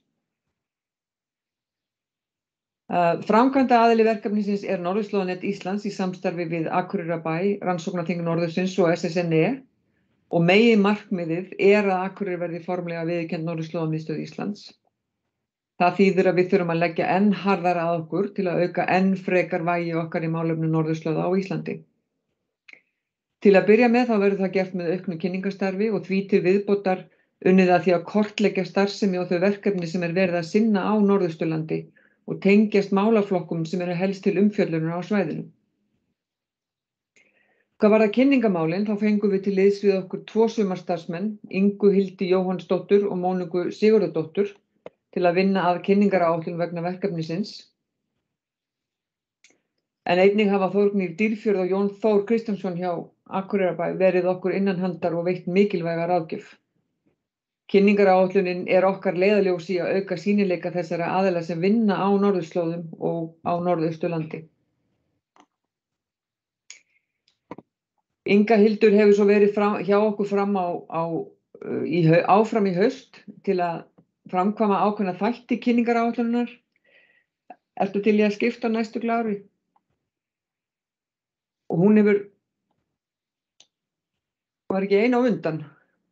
Speaker 7: Framkvæmda aðili verkefnisins er Norðurslóðanet Íslands í samstarfi við Akureyrarbæ, Rannsóknaþing Norðursins og S S N E og meginmarkmiðið er að Akureyri verði formlega viðurkennd Norðurslóðamiðstöð Íslands. Það þýðir að við þurfum að leggja enn harðar að okkur til að auka enn frekar vægi okkar í málefnum norðurslóða á Íslandi. Til að byrja með þá verður það gert með auknu kynningarstarfi og því til viðbótar unnið að því að kortleggja starfsemi og þau verkefni sem er verið að sinna á Norðausturlandi og tengjast málaflokkum sem eru helst til umfjöllunar á svæðinu. Hvað varðar kynningamálin þá fengum við til liðs við okkur tvo sumarstarfsmenn, Ingu Hildi Jóhannsdóttur og Móniku Sigurðardóttur, til að vinna að kynningaráætlun vegna verkefnisins. En einnig hafa Þórgnýr Dýrfjörð og Jón Þór Kristjánsson hjá Akureyrarbæ verið okkur innan handar og veitt mikilvæga ráðgjöf. Kynningaráætlunin er okkar leiðarljós í að auka sýnileika þessara aðila sem vinna á norðurslóðum og á Norðausturlandi. Inga Hildur hefur svo verið fram, hjá okkur fram á, á, í, áfram í haust til að framkvæma ákveðna þætti kynningaráætlunar. Ertu til í að skipta næstu glári? Og hún hefur, var ekki ein á undan.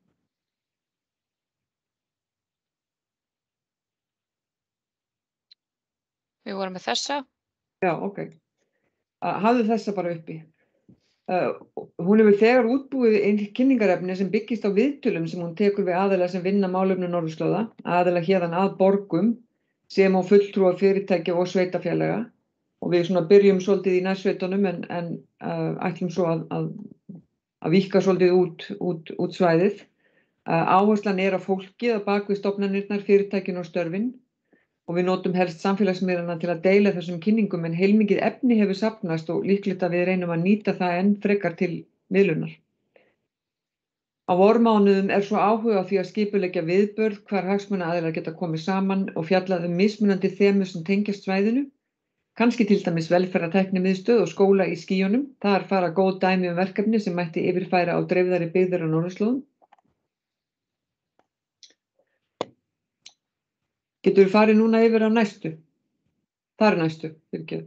Speaker 2: Við vorum með þessa.
Speaker 7: Já, ok. Hafðu þessa bara uppi. Uh, hún hefur þegar útbúið kynningarefni sem byggist á viðtölum sem hún tekur við aðila sem vinna málefnum norðurslóða, aðila héðan að borgum sem á fulltrúa fyrirtækja og sveitafélaga og við svona byrjum svolítið í nærsveitunum en, en uh, ætlum svo að, að, að víkka svolítið út, út, út svæðið. Uh, áherslan er á fólkið að bak við stofnanirnar, fyrirtækin og störfin og við notum helst samfélagsmiðlana til að deila þessum kynningum en heilmikið efni hefur safnast og líklegt að við reynum að nýta það enn frekar til miðlunar. Á vormánuðum er svo áhuga á því að skipuleggja viðburð hvar hagsmunaaðilar geta komið saman og fjallað um mismunandi þemu sem tengjast svæðinu, kannski til dæmis velferðartæknimiðstöð og skóla í skýjunum, þar fara góð dæmi um verkefni sem mætti yfirfæra á dreifðari byggðir á norðurslóðum. Getur við farið núna yfir á næstu? Það er næstu, fyrirgefðu.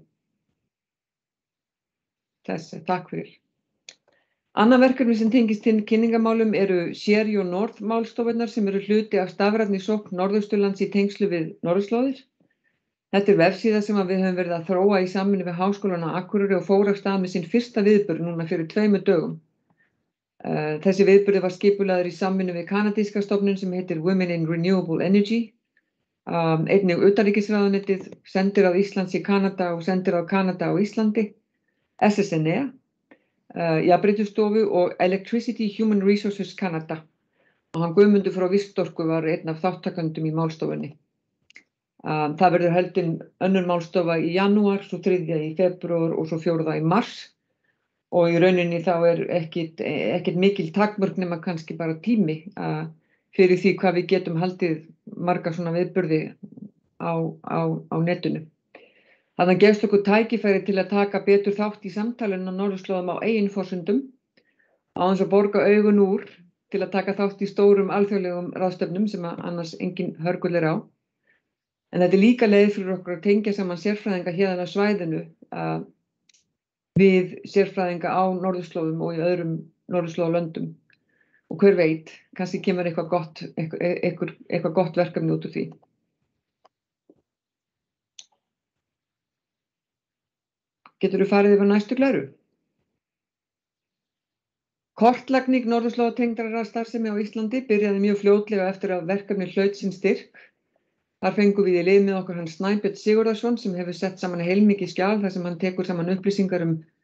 Speaker 7: Þessi, takk fyrir. Annað verkefni sem tengist til kynningamálum eru Sherry og North málstofarnar sem eru hluti af stafrænni sókn Norðausturlands í tengslu við norðurslóðir. Þetta er vefsíða sem við höfum verið að þróa í samvinnu við Háskólann á Akureyri og fór af stað með sinn fyrsta viðburð núna fyrir tveimur dögum. Þessi viðburði var skipulagður í samvinnu við kanadíska stofnun sem heitir Women in Renewable Energy. Um, einnig utanríkisráðuneytið, sendiráð Íslands í Kanada og sendiráð Kanada á Íslandi, S S N E, uh, Jafnréttisstofu og Electricity Human Resources Canada. Og hann Guðmundur frá Vistorku var einn af þáttakendum í málstofunni. Um, það verður haldin önnur málstofa í janúar, svo þriðja í febrúar og svo fjórða í mars. Og í rauninni þá er ekkit, ekkit mikil takmörk nema kannski bara tími að uh, fyrir því hvað við getum haldið marga svona viðburði á, á, á netinu. Þannig gefst okkur tækifæri til að taka betur þátt í samtalinu á norðurslóðum á eigin forsendum, á þess að borga augun úr til að taka þátt í stórum alþjóðlegum ráðstefnum sem annars engin hörgul er á. En þetta er líka leið fyrir okkur að tengja saman sérfræðinga héðan á svæðinu uh, við sérfræðinga á norðurslóðum og í öðrum norðurslóðalöndum. Og hver veit, kannski kemur eitthvað gott, eitthvað, eitthvað, eitthvað gott verkefni út úr því. Geturðu farið yfir næstu glæru? Kortlagning norðurslóðatengdrar starfsemi á Íslandi byrjaði mjög fljótlega eftir að verkefni hlaut sinn styrk. Þar fengum við í lið með okkur hann Snæbjörn Sigurðarsson sem hefur sett saman heilmikið skjal þar sem hann tekur saman upplýsingar um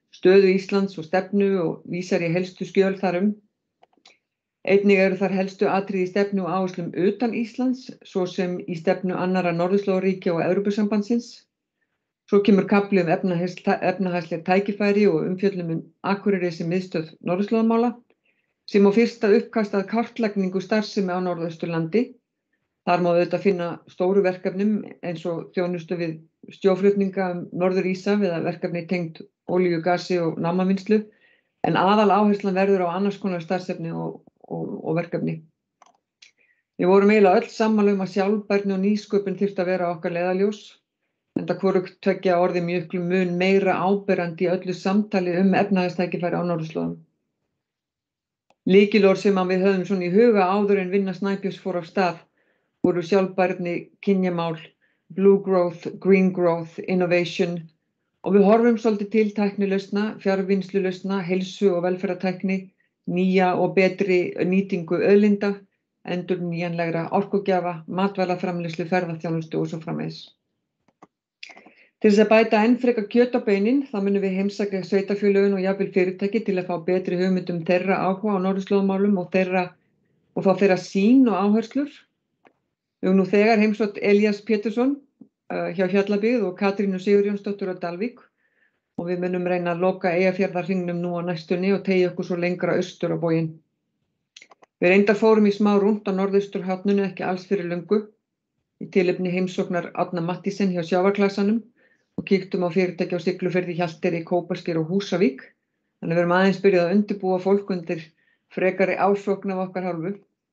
Speaker 7: stöðu Íslands og stefnu og vísar í helstu skjöl þarum. Einnig eru þar helstu atriði í stefnu og áherslum utan Íslands, svo sem í stefnu annarra norðurslóðaríkja og Evrópusambandsins. Svo kemur kafli um efnahagsleg tækifæri og umfjöllum um Akureyri sem miðstöð norðurslóðamála, sem á fyrsta uppkast að kartlagningu starfsemi á Norðausturlandi. Þar má auðvitað finna stóru verkefnum eins og þjónustu við sjóflutninga um Norður-Íshaf eða verkefni tengd olíu, gasi og námavinnslu, en aðal áherslan verður á annars konar starfsefni og, og, og verkefni. Við vorum eiginlega öll sammála um að sjálfbærni og nýsköpun þyrfti að vera okkar leiðarljós, enda hvorugt tveggja orði mjög mun meira áberandi í öllu samtali um efnahagstækifæri á norðurslóðum. Lykilorð sem við höfðum svona í huga áður en vinna Snæbjörns fór af stað voru sjálfbærni, kynjamál, blue growth, green growth, innovation, og við horfum svolítið til tæknilausna, fjarvinnsluleusna, heilsu og velferðartækni, nýja og betri nýtingu auðlinda, endurnýjanlegra orkugjafa, matvælaframleiðslu, ferðaþjónustu og svo framvegis. Til þess að bæta enn frekar kjöt á beinin, þá munum við heimsækja sveitarfélögin og jafnvel fyrirtæki til að fá betri hugmyndum þeirra áhuga á norðurslóðamálum og þeirra og fá þeirra sýn og áherslur. Við höfum nú þegar heimsótt Elías Pétursson uh, hjá Fjallabyggð og Katrínu Sigurjónsdóttur á Dalvík og við munum reyna að loka Eyjafjarðarhringnum nú á næstunni og teygja okkur svo lengra austur á bóginn. Við reyndar fórum í smá rúnt á norðausturhorninu ekki alls fyrir löngu í tilefni heimsóknar Árna Matthísen hjá Sjávarklasanum og kíktum á fyrirtæki á Siglufirði, Hjalteyri, Kópasker og Húsavík. Þannig við erum aðeins byrjað að undirbúa fólk undir frekari ásókn af okkar hálfu.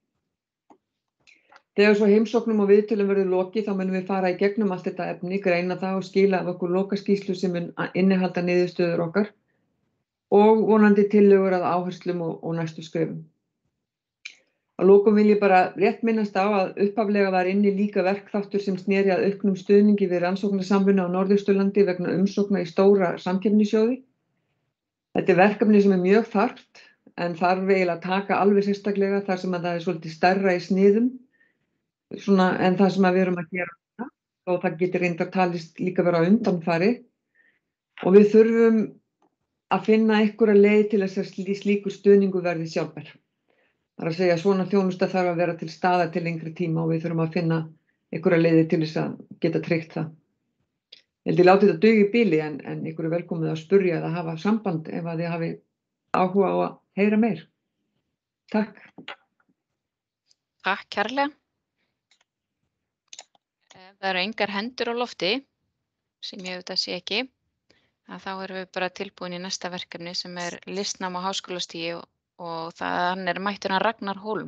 Speaker 7: Þegar svo heimsóknum og viðtölum verður lokið, þá munum við fara í gegnum allt þetta efni, greina það og skila af okkur lokaskýrslu sem mun innihalda niðurstöður okkar og vonandi tillögur að áherslum og, og næstu skrefum. Að lokum vil ég bara rétt minnast á að upphaflega var inni líka verkþáttur sem sneri að auknum stuðningi við rannsóknarsamvinnu á Norðausturlandi vegna umsókna í stóra samkeppnissjóði. Þetta er verkefni sem er mjög þarft en þarf eiginlega að taka alveg sérstaklega þar sem að það er svolítið stærra í sniðum svona, en það sem að við erum að gera og það getur reyndar talist líka vera undanfari og við þurfum að finna einhverja leið til þess að slíkur stuðningur verði sjálfbær. Það er að segja að svona þjónusta þarf að vera til staðar til lengri tíma og við þurfum að finna einhverja leiðir til þess að geta tryggt það. Ég held ég láti þetta duga í bili en, en ykkur er velkomið að spurja eða hafa samband ef að þið hafi áhuga á að heyra meir. Takk.
Speaker 2: Takk kærlega. Ef það eru engar hendur á lofti, sem ég auðvitað sé ekki, að þá erum við bara tilbúin í næsta verkefni sem er listnám á háskólastigi og og þann er mættur hann Ragnar Hólm.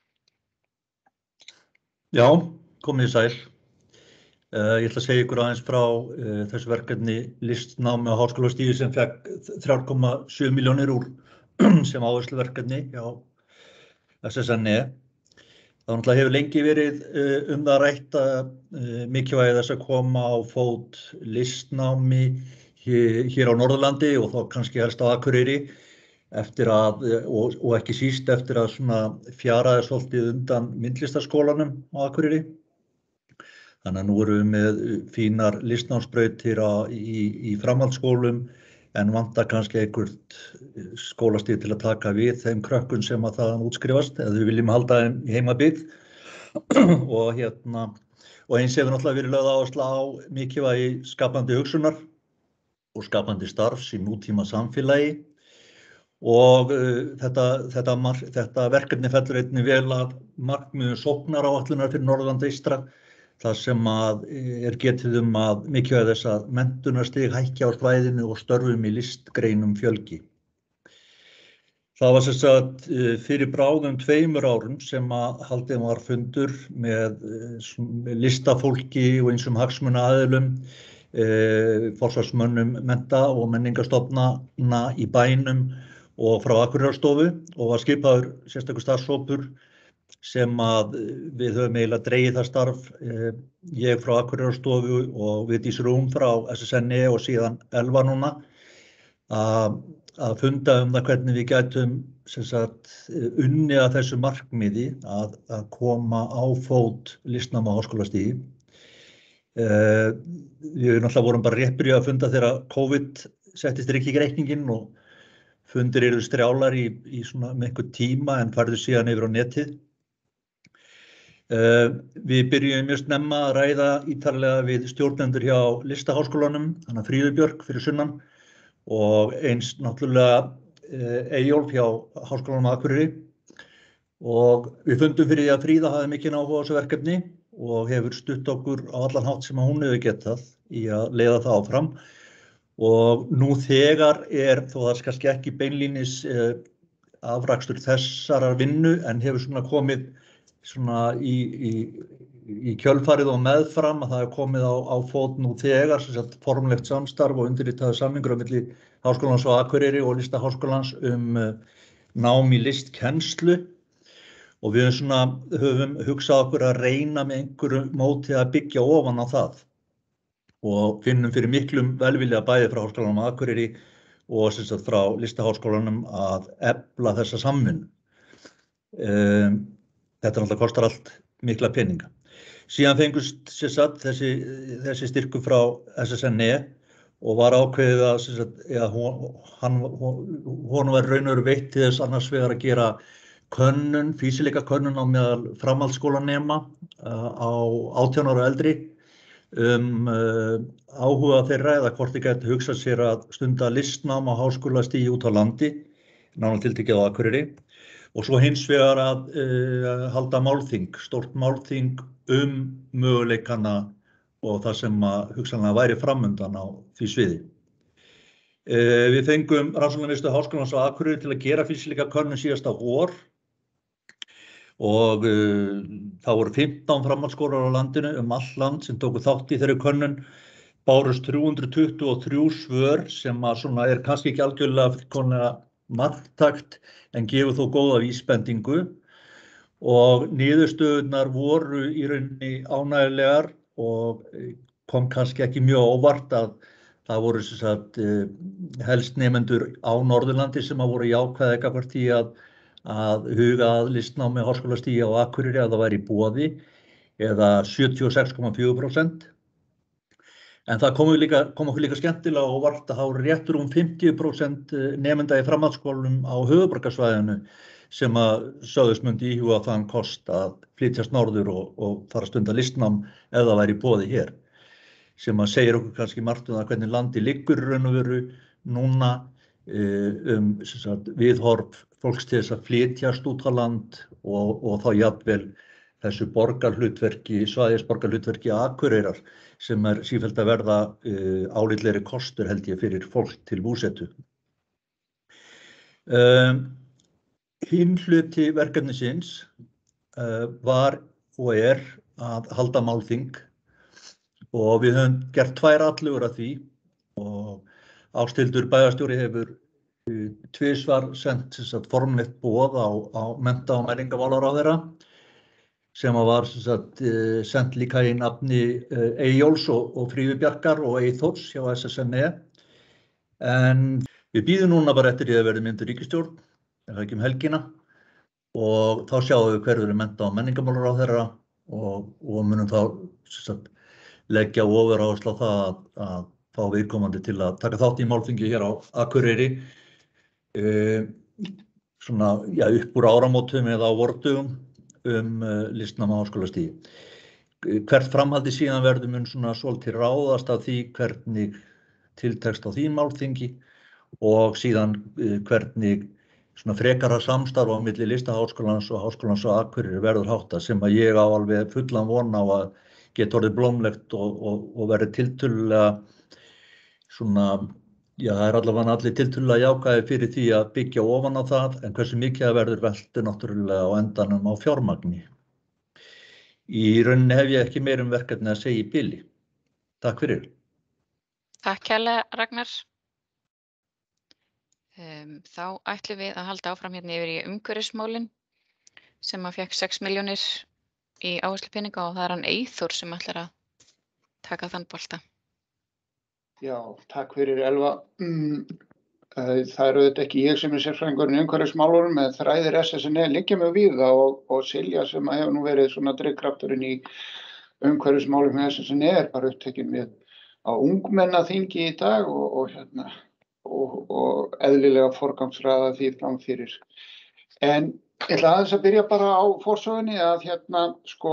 Speaker 8: Já, komið í sæl. Uh, ég ætla að segja ykkur aðeins frá uh, þessu verkefni listnámi á háskólastigi sem fekk þrjú komma sjö milljónir úr sem áhersluverkefni hjá S S N E. Það náttúrulega hefur lengi verið uh, um það rætt að uh, mikilvægi þess að koma á fót listnámi hér, hér á Norðurlandi og þá kannski helst á Akureyri. Eftir að, og, og ekki síst eftir að svona fjaraði svolítið undan myndlistarskólanum á Akureyri. Þannig að nú erum við með fínar listnámsbrautir í, í framhaldsskólum en vantar kannski einhvert skólastig til að taka við þeim krökkun sem að það útskrifast eða við viljum halda þeim í heimabyggð. og, hérna, og eins hefur náttúrulega verið lögð áhersla á mikilvægi skapandi hugsunar og skapandi starfs í nútíma samfélagi. Og uh, þetta, þetta, þetta verkefni fellur einnig vel að markmiðum sóknaráætlunar fyrir Norðurland eystra, þar sem að er getið um að mikilvægi þess að menntunarstig hækki á svæðinu og störfum í listgreinum fjölgi. Það var sem sagt fyrir bráðum tveimur árum sem að haldið var fundur með listafólki og einsum hagsmunaaðilum, eh, forsvarsmönnum mennta- og menningarstofnana í bænum og frá Akureyrarstofu og var skipaður sérstakur starfshópur sem að við höfum eiginlega dregið það starf, eh, ég frá Akureyrarstofu og Vigdís Rún frá S S N E og síðan Elva núna, að, að funda um það hvernig við gætum sem sagt, unnið að þessu markmiði að, að koma á fót listnám á háskólastigi. Eh, við náttúrulega vorum bara rétt byrjuð að funda þegar COVID settist ekki í reikninginn og fundir eru strjálar í, í svona með einhver tíma en færðu síðan yfir á netið. Uh, við byrjum mjög snemma að ræða ítarlega við stjórnendur hjá Listaháskólanum, hana Fríðu Björk fyrir sunnan og eins náttúrulega uh, Eyjólf hjá Háskólanum á Akureyri og við fundum fyrir því að Fríða hafði mikinn áhuga á þessu verkefni og hefur stutt okkur á allan hátt sem að hún hefur getað í að leiða það áfram og nú þegar er, þó það er kannski ekki beinlínis uh, afrakstur þessarar vinnu en hefur svona komið svona í, í, í kjölfarið og meðfram að það er komið á, á fót nú þegar sem sagt formlegt samstarf og undirritaður samningur á milli Háskólans á Akureyri og Listaháskólans um uh, nám í listkennslu og við svona höfum hugsað okkur að reyna með einhverju móti að byggja ofan á það og finnum fyrir miklum velvilja bæði frá Háskólanum á Akureyri og sem sagt frá Listaháskólanum að efla þessa samvinnu. Um, Þetta náttúrulega kostar allt mikla peninga. Síðan fengust sem sagt, þessi, þessi styrkur frá S S N E og var ákveðið að, sem sagt, ja, hann, honum var raun og veru veitt til þess annars vegar að gera könnun, fýsileika könnun á meðal framhaldsskólanema uh, á átján ára og eldri um uh, áhuga þeirra eða hvort þið gætu hugsað sér að stunda listnám á háskólastigi út á landi, nánar tiltekið á Akureyri. Og svo hins vegar að uh, halda málþing, stórt málþing um möguleikana og það sem að hugsanlega væri framundan á því sviði. Uh, við fengum Rannsóknarmiðstöð Háskólans á Akureyri til að gera fýsileika könnun síðasta vor og uh, það voru fimmtán framhaldsskólar á landinu um all land sem tóku þátt í þeirri könnun, bárust þrjú hundruð tuttugu og þrjú svör sem að svona er kannski ekki algjörlega fullkomlega marktakt en gefur þó góða vísbendingu og niðurstöðurnar voru í rauninni ánægjulegar og kom kannski ekki mjög óvart að það voru sem sagt helst nemendur á Norðurlandi sem að voru jákvæðir gagnvart því að, að huga að listnámi háskólastigi á Akureyri að það væri í boði eða sjötíu og sex komma fjögur prósent. En það kom, líka, kom okkur líka skemmtilega og vart að það voru réttur um fimmtíu prósent nemenda í framhaldsskólum á höfuðborgarsvæðinu sem að sögðust myndi íhuga þann kost að flytjast norður og, og fara að stunda listnám ef það væri í boði hér. Sem að segir okkur kannski margt um það hvernig landi liggur raun og veru núna um sem sagt, viðhorf fólks til þess að flytjast út á land og, og þá jafnvel þessu borgarhlutverki, svæðisborgarhlutverki Akureyrar sem er sífellt að verða uh, álitlegri kostur held ég fyrir fólk til búsetu. Um, hinn hluti verkefnisins uh, var og er að halda málþing og við höfum gert tvær atlugur að því og Ásthildur bæjarstjóri hefur uh, tvisvar sent formlegt boð á, á mennta- og menningarmálaráðherra sem var sagt, sendt líka í nafni Eyjóls og, og Fríðu Bjarkar og Eyþórs hjá S S N E. En við bíðum núna bara eftir því að verði myndur ríkisstjórn, eða ekki um helgina, og þá sjáum við hver verður mennta- og menningarmálaráðherra og, og munum þá sagt, leggja ofuráherslu á það að, að fá viðkomandi til að taka þátt í málþingi hér á Akureyri, e, svona já, upp úr áramótum eða á vordugum. Um uh, listnám á háskólastigi. Hvert framhaldi síðan verður mun svona svolítið ráðast af því hvernig tiltekst á því málþingi og síðan uh, hvernig svona frekara samstarf á milli Listaháskólans og Háskólans á Akureyri verður háttað sem að ég á alveg fullan von á að geta orðið blómlegt og, og, og verið tiltölulega svona já, það er allavega allir tiltölulega jákvæðir fyrir því að byggja ofan á það, en hversu mikið það verður veltu náttúrulega á endanum á fjármagni. Í rauninni hef ég ekki meir um verkefni að segja í bili. Takk fyrir.
Speaker 2: Takk kærlega, Ragnar. Um, þá ætlum við að halda áfram hérna yfir í umhverfismálin sem að fékk sex milljónir í áherslupeninga og það er hann Eyþór sem ætlar að taka þann bolta.
Speaker 1: Já, takk fyrir Elva. Það er auðvitað ekki ég sem er sérfræðingurinn í umhverfismálunum, með þræðir S S N E liggja mjög víða og, og Silja sem hefur nú verið svona drifkrafturinn í umhverfismálum með S S N E er bara upptekin við á ungmennaþingi í dag og, og hérna og, og eðlilega forgangsraða því framfyrir. En ég ætla aðeins að byrja bara á forsögunni að hérna sko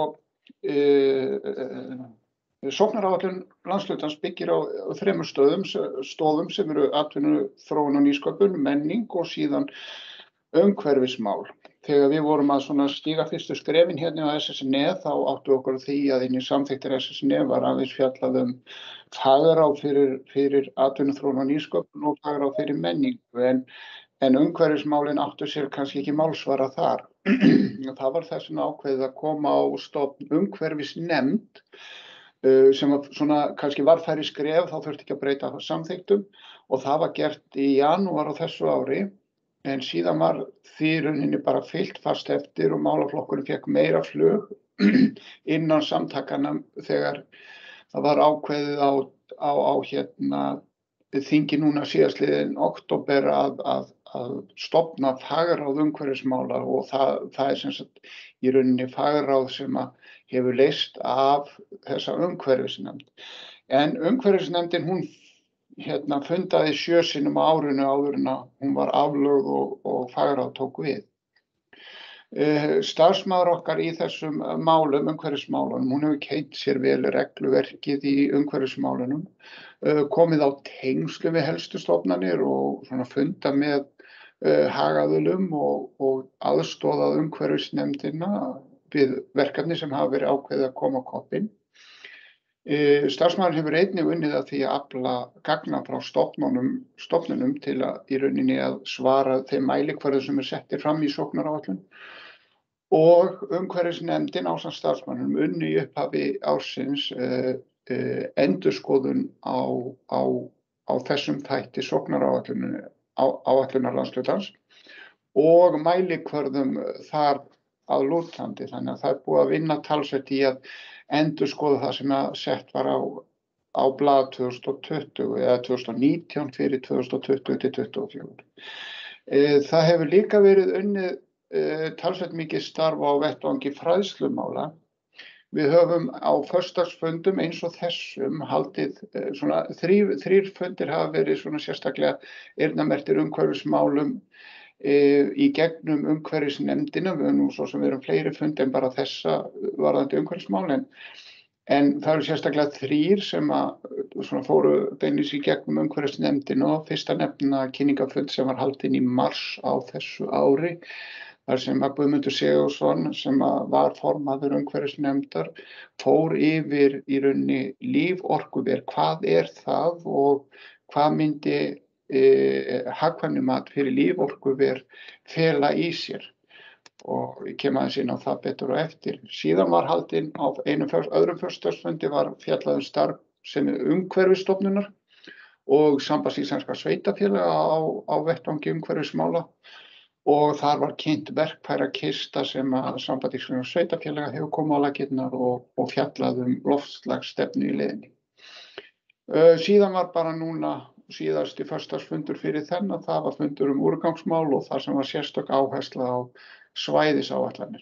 Speaker 1: uh, sóknaráætlun landshlutans byggir á þremur stöðum, stoðum sem eru atvinnu, þróun og nýsköpun, menning og síðan umhverfismál. Þegar við vorum að svona stíga fyrstu skrefin hérna á S S N E þá áttu okkur því að inn í samþykktir S S N E var aðeins fjallað um fagráð fyrir, fyrir atvinnu, þróun og nýsköpun og fagráð fyrir menningu en, en umhverfismálin áttu sér kannski ekki málsvara þar. Það var þess vegna ákveðið að koma á stofn umhverfisnefnd uh, sem var svona kannski varfæri skref, þá þurfti ekki að breyta samþykktum og það var gert í janúar á þessu ári. En síðan var því rauninni bara fylgt fast eftir og málaflokkurinn fékk meira flug innan samtakana þegar það var ákveðið á, á, á hérna, þingi núna síðastliðin október að, að, að stofna fagráð umhverfismála og það, það er sem sagt í rauninni fagráð sem að hefur leyst af þessa umhverfisnefnd. En umhverfisnefndin hún hérna fundaði sjö sinnum á árinu áður en að hún var aflögð og, og fagráð tók við. Uh, starfsmaður okkar í þessum málum, umhverfismálunum, hún hefur kynnt sér vel regluverkið í umhverfismálunum, uh, komið á tengslu við helstu stofnanir og svona funda með uh, hagaðilum og, og aðstoðað umhverfisnefndina við verkefni sem hafa verið ákveðið að koma á koppinn. Starfsmaður hefur einnig unnið að því að afla gagna frá stofnunum, stofnunum til að í rauninni að svara þeim mælikvörðum sem er settir fram í sóknaráætlun og umhverfisnefndin ásamt starfsmönnum unnu í upphafi ársins uh, uh, endurskoðun á, á, á þessum þætti sóknaráætlunar á, áætlunar landshlutans og mælikvörðum þar að lútandi, þannig að það er búið að vinna talsvert í að endurskoða það sem að sett var á, á blað tvö þúsund og tuttugu eða tvö þúsund og nítján fyrir tvö þúsund og tuttugu til tuttugu og fjögur. Það hefur líka verið unnið talsvert mikið starf á vettvangi fræðslumála. Við höfum á föstudagsfundum eins og þessum haldið svona þrír, þrír fundir hafa verið svona sérstaklega eyrnamerktir umhverfismálum í gegnum umhverfisnefndina, við erum nú svo sem við erum fleiri fundi en bara þessa varðandi umhverfismál en, en það eru sérstaklega þrír sem að svona fóru beinlínis í gegnum umhverfisnefndina og fyrsta nefna kynningafund sem var haldinn í mars á þessu ári þar sem að Guðmundur Sigurðsson sem að var formaður umhverfisnefndar fór yfir í rauninni líforkuver, hvað er það og hvað myndi E, hagkvæmnimat fyrir líforkuver fela í sér og ég kem aðeins inn á það betur og eftir. Síðan var haldinn á einum fyrst, öðrum föstudagsfundi var fjallað um starf sem er umhverfisstofnunar og Sambands íslenskra sveitarfélaga á, á vettvangi umhverfismála og þar var kynnt verkfærakista sem að Samband íslenskra sveitarfélaga hefur komið á laggirnar og, og fjallað um loftslagsstefnu í leiðinni. Uh, síðan var bara núna síðasti föstudagsfundur fyrir þennan, það var fundur um úrgangsmál og það sem var sérstök áhersla á svæðisáætlanir.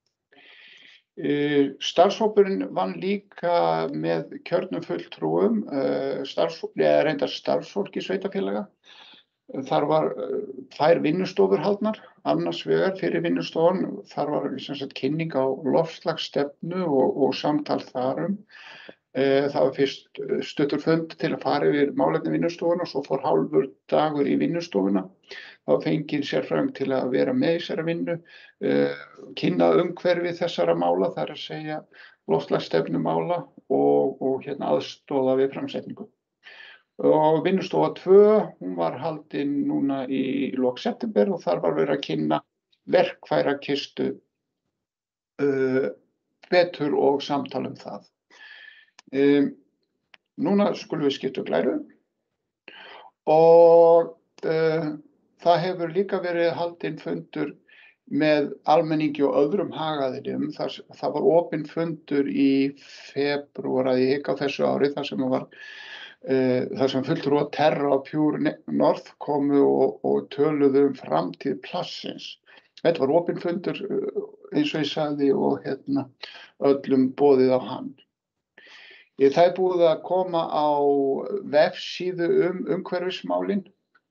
Speaker 1: Uh, starfshópurinn vann líka með kjörnum fulltrúum, uh, starfs- eða reyndar starfsfólki sveitarfélaga. Þar var uh, tvær vinnustofur haldnar, annars vegar fyrir vinnustofan, þar var sem sagt kynning á loftslagsstefnu og, og samtal þar um. Það var fyrst stuttur fund til að fara yfir málefni vinnustofuna og svo fór hálfur dagur í vinnustofuna. Það var fengið sérfræðing til að vera með í þessari vinnu, kynna umhverfi þessara mála, það er að segja loftslagsstefnumála og, og hérna aðstoða við framsetningu. Og vinnustofa tvö, hún var haldin núna í lok september og þar var verið að kynna verkfærakistu uh, betur og samtala um það. Um, núna skulum við skipta um glæru og uh, það hefur líka verið haldinn fundur með almenningi og öðrum hagaðilum. Það, það var opinn fundur í febrúar að ég hygg á þessu ári þar sem var uh, þar sem fulltrúar Terra og Pure North komu og, og töluðu um framtíð plassins. Þetta var opinn fundur uh, eins og ég sagði og hérna öllum boðið á hann. Það er búið að koma á vefsíðu um umhverfismálin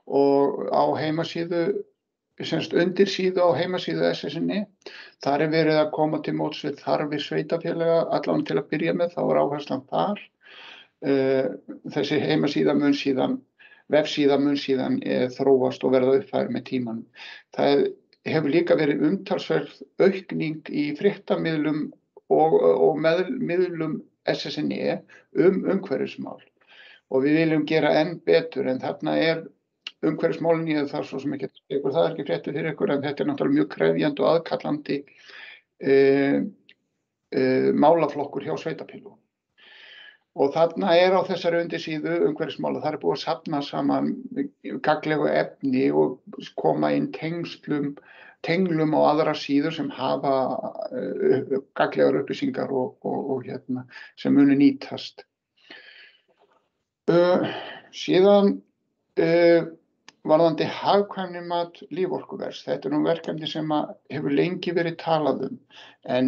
Speaker 1: og á heimasíðu, semst undir síðu á heimasíðu S S N E. Þar er verið að koma til móts við þarfir sveitarfélaga, allan til að byrja með, þá er áherslan þar. Þessi heimasíða mun síðan, vefsíða mun síðan þróast og verða uppfærð með tímanum. Það hefur líka verið umtalsverð aukning í fréttamiðlum og, og með, miðlum S S N E um umhverfismál. Og við viljum gera enn betur, en þarna er umhverfismálin í það svo sem ekki, það er ekki fréttur fyrir ykkur, en þetta er náttúrulega mjög krefjandi og aðkallandi e, e, málaflokkur hjá sveitarfélögum. Og þarna er á þessari undirsíðu umhverfismála, það er búið að safna saman gagnlegu efni og koma inn tengslum, tenglum á aðra síður sem hafa uh, gagnlegar upplýsingar og, og, og hérna, sem muni nýtast. Uh, síðan uh, varðandi hagkvæmnimat líforkuvers. Þetta er nú verkefni sem hefur lengi verið talað um, en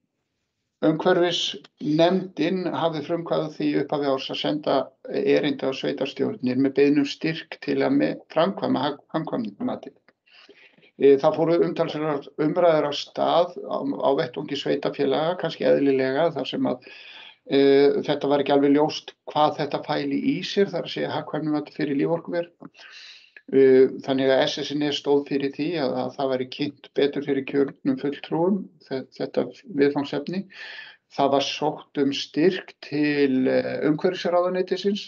Speaker 1: umhverfisnefndin hafði frumkvæði því upphafi árs að senda erindi á sveitarstjórnir með beiðnum styrk til að með framkvæma hagkvæmnimatið. Það fóru umtalsverðar umræður á stað á, á vettvangi sveitarfélaga, kannski eðlilega, þar sem að e, þetta var ekki alveg ljóst hvað þetta fæli í sér, þar að segja hagkvæmnimatið fyrir líforkuver. Þannig að S S N E stóð fyrir því að, að það væri kynnt betur fyrir kjörnum fulltrúum, þetta viðfangsefni. Það var sótt um styrk til umhverfisráðuneytisins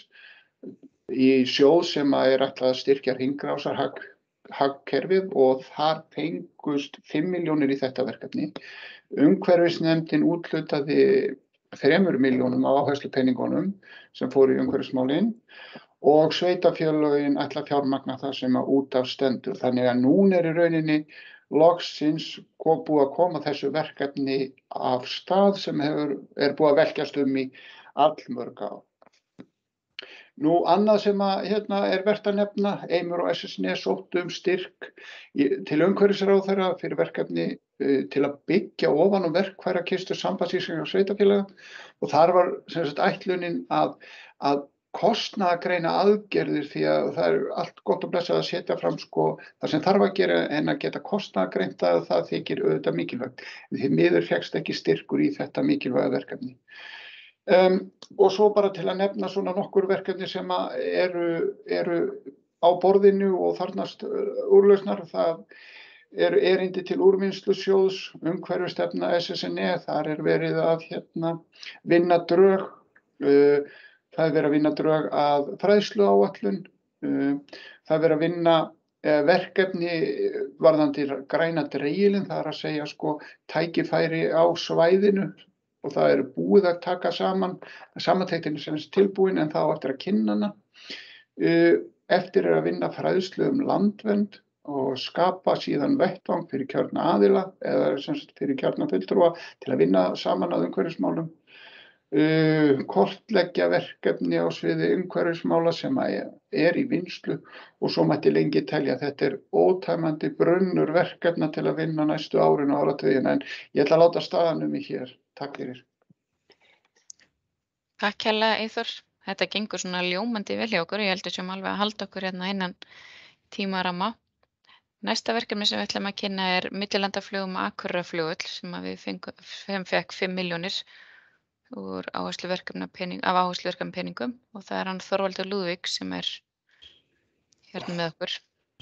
Speaker 1: í sjóð sem er ætlað að styrkja hringrásar hag, hagkerfið og þar fengust fimm milljónir í þetta verkefni. Umhverfisnefndin úthlutaði þremur milljónum af áherslupenningunum sem fóru í umhverfismálin. Og sveitarfélögin ætla að fjármagna það sem að út af stendur. Þannig að núna er í rauninni loksins búið að koma þessu verkefni af stað sem hefur, er búið að velkjast um í allmörg ár. Nú annað sem að, hérna, er vert að nefna, Eimur og S S N E sóttu um styrk í, til umhverfisráðherra fyrir verkefni uh, til að byggja ofan og verkfærakistu sambandsíslinga og sveitarfélaga og þar var sem sagt ætlunin að, að kostnaðargreina aðgerðir því að það er allt gott og blessað að setja fram sko það sem þarf að gera en að geta kostnaðargreint að það þykir auðvitað mikilvægt. Því miður fékkst ekki styrkur í þetta mikilvæga verkefni. Um, og svo bara til að nefna svona nokkur verkefni sem eru, eru á borðinu og þarnast úrlausnar. Það eru erindi til úrvinnslusjóðs, umhverfisstefna S S N E, þar er verið að hérna, vinna drög. Uh, Það er verið að vinna drög að fræðsluáætlun, það er verið að vinna verkefni varðandi græna dreigilinn, það er að segja sko tækifæri á svæðinu og það er búið að taka saman, samantektinni sem er tilbúin en það á eftir að kynna hana. Eftir er að vinna fræðslu um landvernd og skapa síðan vettvang fyrir kjörna aðila eða sem sagt fyrir kjörna fulltrúa til að vinna saman að umhverfismálum. Uh, kortleggja verkefni á sviði umhverfismála sem er, er í vinnslu og svo mætti lengi telja að þetta er ótæmandi brunnur verkefna til að vinna næstu árin og áratugina en ég ætla að láta staðanum í hér. Takk fyrir.
Speaker 2: Takk hérlega Eyþór. Þetta gengur svona ljómandi vel hjá okkur og ég heldur sem alveg að halda okkur hérna innan tímaramma. Næsta verkefni sem við ætlum að kynna er millilandaflugum Akureyrarflugvöll sem að við fengum, sem fekk fimm milljónir úr áhersluverkefnapening, af áhersluverkefnapenningum og það er hann Þorvaldur Lúðvík sem er hérna með okkur.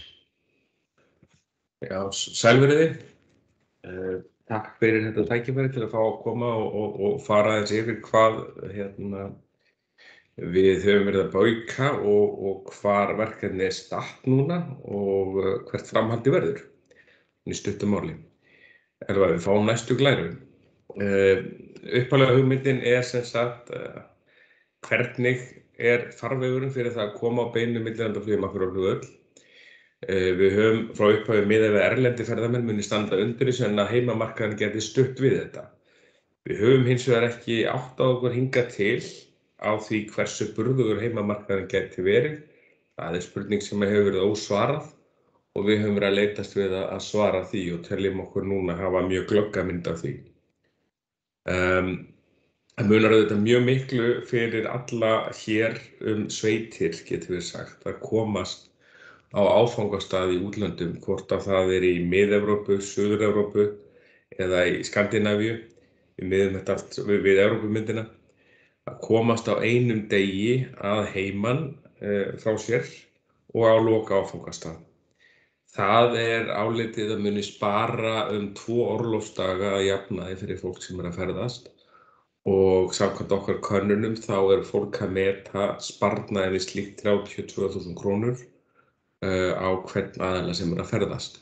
Speaker 9: Já, sælveriði. Uh, takk fyrir þetta tækifæri til að fá að koma og, og, og fara aðeins yfir hvað hérna, við höfum verið að bauka og, og hvar verkefni er statt núna og uh, hvert framhaldi verður í stuttum máli. Elva, við fáum næstu glæru. Uh, Upphaflega hugmyndin er sem sagt uh, hvernig er farvegurinn fyrir það að koma á beinu millilandaflugi um Akureyrarflugvöll. Uh, við höfum frá upphafi miðað við erlendi ferðamenn muni standa undir þessu en að heimamarkaðurinn geti stutt við þetta. Við höfum hins vegar ekki áttað okkur hingað til á því hversu burðugur heimamarkaðurinn geti verið. Það er spurning sem hefur verið ósvarað og við höfum verið að leitast við að svara því og teljum okkur núna hafa mjög glögga mynd af því. Um, það munar auðvitað mjög miklu fyrir alla hér um sveitir, getur við sagt, að komast á áfangastað í útlöndum, hvort að það er í Mið-Evrópu, Suður-Evrópu eða í Skandinavíu, við miðum þetta allt við, við Evrópumyndina, að komast á einum degi að heiman e, frá sér og á loka áfangastað. Það er álitið að muni spara um tvo orlofsdaga að jafnaði fyrir fólk sem er að ferðast og samkvæmt okkar könnunum þá er fólk að meta sparnaði við slíkt þrjátíu og tvö þúsund krónur uh, á hvern aðila sem er að ferðast.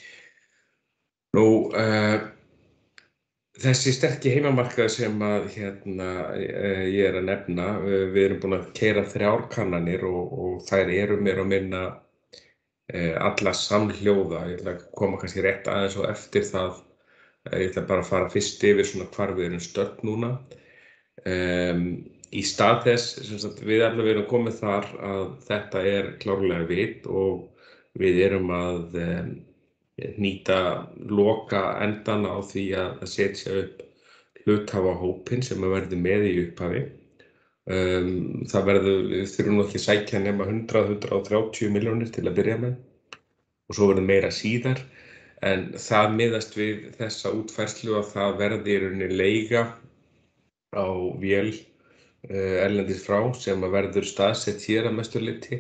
Speaker 9: Nú, uh, þessi sterki heimamarkaður sem að, hérna, uh, ég er að nefna, uh, við erum búin að keyra þrjár kannanir og, og þær eru meira og minna uh, alla samhljóða. Ég ætla að koma kannski rétt aðeins og eftir það. Ég ætla bara að fara fyrst yfir svona hvar við erum stödd núna. Um, í stað þess, sem sagt, við allavega erum komið þar að þetta er klárlega vit og við erum að um, nýta loka endana á því að setja upp hluthafahópinn sem að verði með í upphafi. Um, það verður, við þurfum nú ekki að sækja nema hundrað til hundrað og þrjátíu milljónir til að byrja með og svo verður meira síðar. En það miðast við þessa útfærslu að það verði í rauninni leiga á vél uh, erlendis frá sem að verður staðsett hér að mestu leyti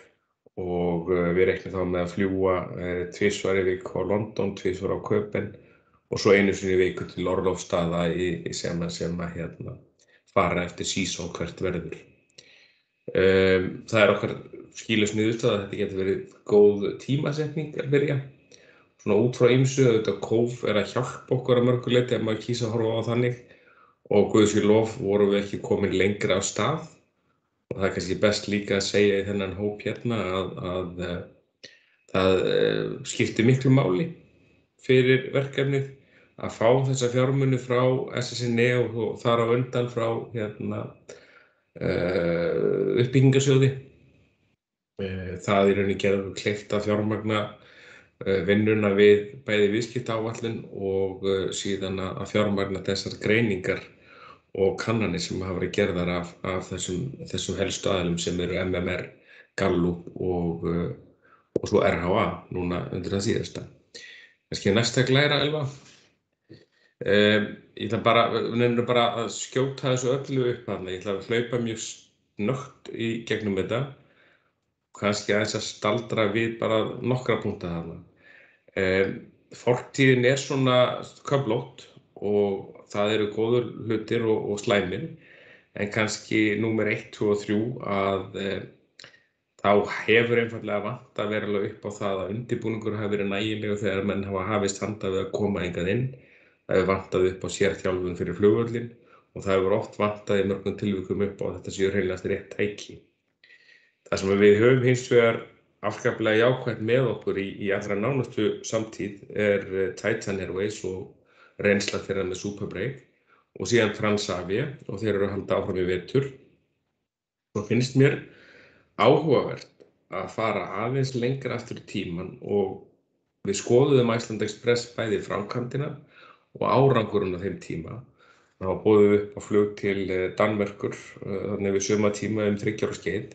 Speaker 9: og uh, við reiknum þá með að fljúga uh, tvisvar í viku á London, tvisvar á Köpen og svo einu sinni í viku til orlofsstaða í, í sem að, sem að hérna, fara eftir sísón hvert verður. Um, það er okkar skýlaus niðurstaða að þetta getur verið góð tímasetning að byrja. Svona út frá ýmsu, auðvitað kóf er að hjálpa okkur að mörgu leyti ef maður kýs að horfa á þannig og guðs í lof vorum við ekki komin lengra á stað og það er kannski best líka að segja í þennan hóp hérna að, að, að það skiptir miklu máli fyrir verkefnið að fá þessa fjármuni frá S S N E og, og þar á undan frá hérna, uh, uppbyggingarsjóði. Uh, það í rauninni gerður kleift að fjármagna vinnuna við bæði viðskiptaáætlun og síðan að fjármagna þessar greiningar og kannanir sem hafa verið gerðar af, af þessum, þessum helstu aðilum sem eru M M R, Gallup og, og svo R H A núna undir það síðasta. Kannski næsta glæra, Elva. Um, ég ætla bara, við nefnum bara að skjóta þessu öllu upp þarna. Ég ætla að hlaupa mjög snöggt í gegnum þetta. Kannski aðeins að staldra við bara nokkra punkta þarna. Um, fortíðin er svona köflótt og það eru góður hlutir og, og slæmir en kannski númer eitt, tvö og þrjú að um, þá hefur einfaldlega vantað verulega upp á það að undirbúningur hafi verið nægilegur þegar menn hafa hafist handa við að koma hingað inn. Það hefur vantað upp á sérþjálfun fyrir flugvöllinn og það hefur oft vantað í mörgum tilvikum upp á að þetta séu hreinlega rétt tæki. Það sem við höfum hins vegar afskaplega jákvætt með okkur í, í allra nánustu samtíð er Titan Airways og reynsla þeirra með Superbreak og síðan Transavia og þeir eru að halda áfram í vetur. Svo finnst mér áhugavert að fara aðeins lengra aftur í tíman og við skoðuðum Iceland Express bæði framkvæmdina og árangurinn á þeim tíma. Það var boðið upp á flug til Danmerkur þannig við sumartíma um þriggja ára skeið.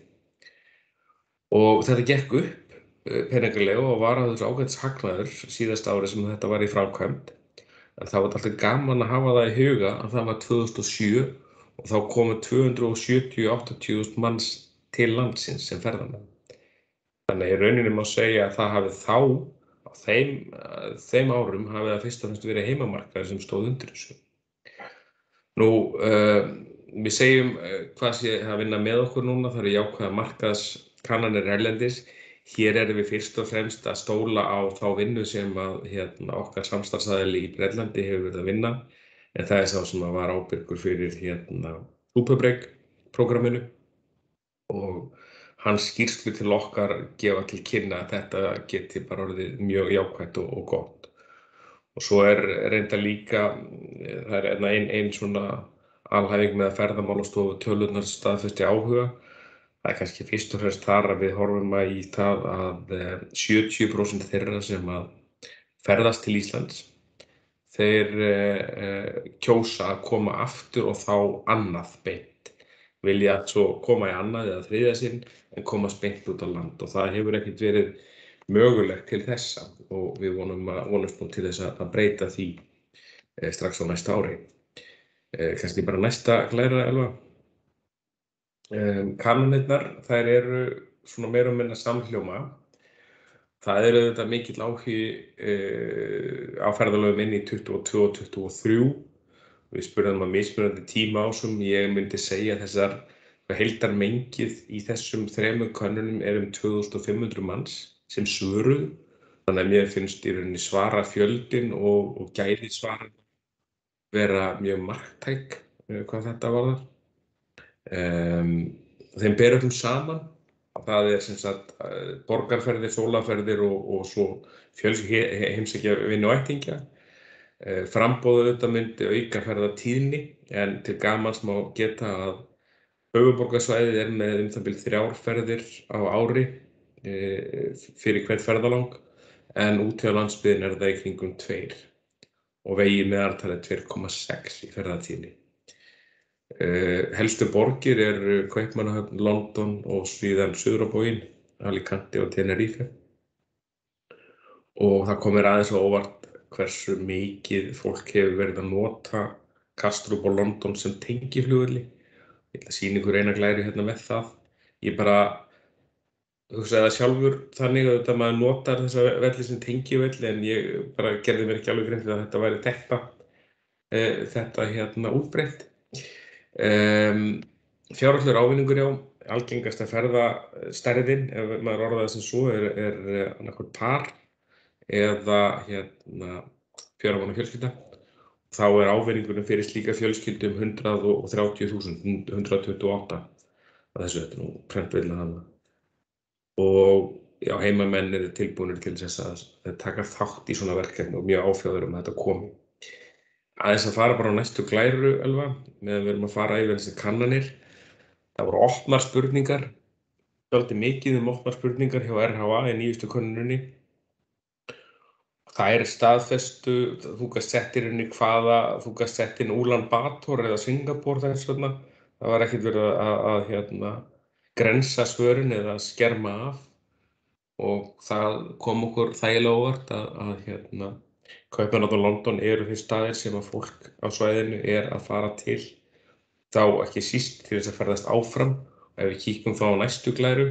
Speaker 9: Og þetta gekk upp peningalega og var að þessu ágætis hagnaður síðasta ári sem þetta var í framkvæmd. En það var alltaf gaman að hafa það í huga að það var tvö þúsund og sjö og þá komu tvö hundruð sjötíu til áttatíu þúsund manns til landsins sem ferðamenn. Þannig í rauninni má segja að það hafi þá, á þeim, þeim árum, hafi það fyrst og fremst verið heimamarkaður sem stóð undir þessu. Nú, uh, við segjum uh, hvað sé að vinna með okkur núna, það eru jákvæða markaðskannanir erlendis. Hér erum við fyrst og fremst að stóla á þá vinnu sem að, hérna, okkar samstarfsaðili í Bretlandi hefur verið að vinna, en það er sá sem að var ábyrgur fyrir hérna, Superbreak-prógramminu og hans skýrslu til okkar gefa til kynna að þetta geti bara orðið mjög jákvætt og, og gott. Og svo er reynda líka, það er ein, ein svona alhæfing með að ferðamálastofu tölurnar staðfesti áhuga. Það er kannski fyrst og fremst þar að við horfum að í það að sjötíu prósent þeirra sem að ferðast til Íslands, þeir eh, kjósa að koma aftur og þá annað beint vilja svo koma í annað eða þriðja sinn en komast beint út á land og það hefur ekkert verið mögulegt til þessa og við vonum að vonumst nú til þess að breyta því eh, strax á næsta ári. Eh, kannski bara næsta glæra, Elva. Um, kannanirnar, þær eru svona meira og minna samhljóma. Það er auðvitað mikill áhugi uh, á ferðalögum inn í tuttugu og tvö og tuttugu og þrjú. Við spurðum að mismunandi tímaásum. Ég myndi segja að þessar heildarmengið í þessum þremur könnunum er um tvö þúsund fimm hundruð manns sem svöruðu. Þannig að mér finnst í rauninni svara fjöldin og, og gæði svara vera mjög marktæk uh, hvað þetta varðar. Um, þeim ber öllum saman. Það er sem sagt borgarferðir, sólarferðir og, og svo heimsækja vini og ættingja. Framboðið auðvitað myndi auka ferðatíðni en til gamans má geta að höfuðborgarsvæðið er með um það bil þrjár ferðir á ári e, fyrir hvert ferðalang en út hjá landsbyggðinni er það í kringum tveir og vegið meðaltalið tvö komma sex í ferðatíðni. Uh, helstu borgir eru Kaupmannahöfn, London og síðan suður á bóginn, Alicante og Tenerife. Og það kom mér aðeins á óvart hversu mikið fólk hefur verið að nota Kastrup og London sem tengiflugvelli. Ég ætla að sýna ykkur eina glæri hérna með það. Ég bara hugsaði það sjálfur þannig að þetta maður notar þessa velli sem tengivelli en ég bara gerði mér ekki alveg grein fyrir að þetta væri þetta, uh, þetta hérna útbreitt. Um, Fjárhagslegur ávinningur já, algengasta ferðastærðin, ef maður orðar það sem svo, er, er annarkvort par eða hérna, fjögurra manna fjölskylda. Þá er ávinningurinn fyrir slíka fjölskyldu um hundrað þrjátíu þúsund, hundrað tuttugu og átta að þessu, þetta er nú prentvilla þarna. Og já, heimamenn eru tilbúnir til þess að taka þátt í svona verkefni og mjög áfjáður um að þetta komi. Aðeins að fara bara á næstu glæru, Elva, meðan við erum að fara yfir þessi kannanir. Það voru opnar spurningar, svolítið mikið um opnar spurningar hjá R H A í nýjustu könnuninni. Það er staðfestu, þú gast sett í rauninni hvaða, þú gast sett inn Ulan Bator eða Singapore þess vegna. Það var ekkert verið að, að, að hérna, grensa svörin eða skerma af og það kom okkur þægilega óvart að, að hérna, Kaupmannahöfn og London eru þeir staðir sem að fólk á svæðinu er að fara til þá ekki síst til þess að ferðast áfram og ef við kíkjum þá á næstu glæru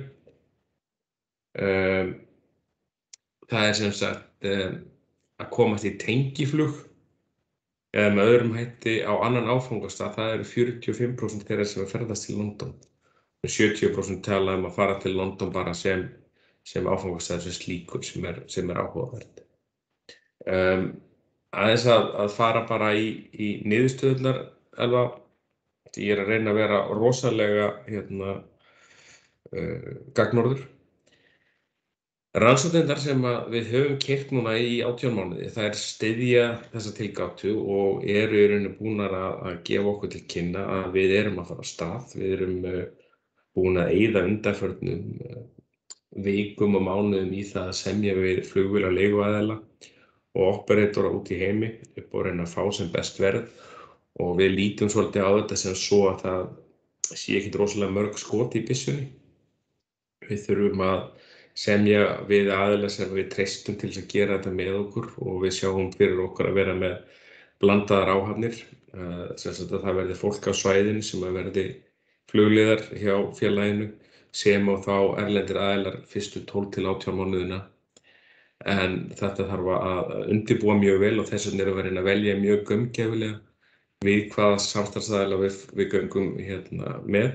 Speaker 9: um, það er sem sagt um, að komast í tengiflug eða með öðrum hætti á annan áfangastað, það eru fjörutíu og fimm prósent þeirra sem að ferðast til London og sjötíu prósent tala um að fara til London bara sem, sem áfangastað sem slíkur sem er, sem er áhugavert. Um, aðeins að, að fara bara í, í niðurstöðurnar, Elva, ég er að reyna að vera rosalega hérna, uh, gagnorður. Rannsóknirnar sem við höfum keyrt núna í átján mánuði, það er styðja þessa tilgátu og eru í rauninni búnar að, að gefa okkur til kynna að við erum að fara af stað. Við erum uh, búin að eyða undanförnum uh, vikum og mánuðum í það að semja við flugvéla leiguaðila og operatora út í heimi upp og reyna að fá sem best verð og við lítum svolítið á þetta sem svo að það sé ekkert rosalega mörg skot í byssunni. Við þurfum að semja við aðila sem við treystum til að gera þetta með okkur og við sjáum fyrir okkur að vera með blandaðar áhafnir, sem sagt að það verði fólk á svæðinu sem að verði flugliðar hjá félaginu sem og þá erlendir aðilar fyrstu tólf til átján mánuðina. En þetta þarf að undirbúa mjög vel og þess vegna erum við að reyna að velja mjög gaumgæfilega við hvaða samstarfsaðila við, við göngum hérna með.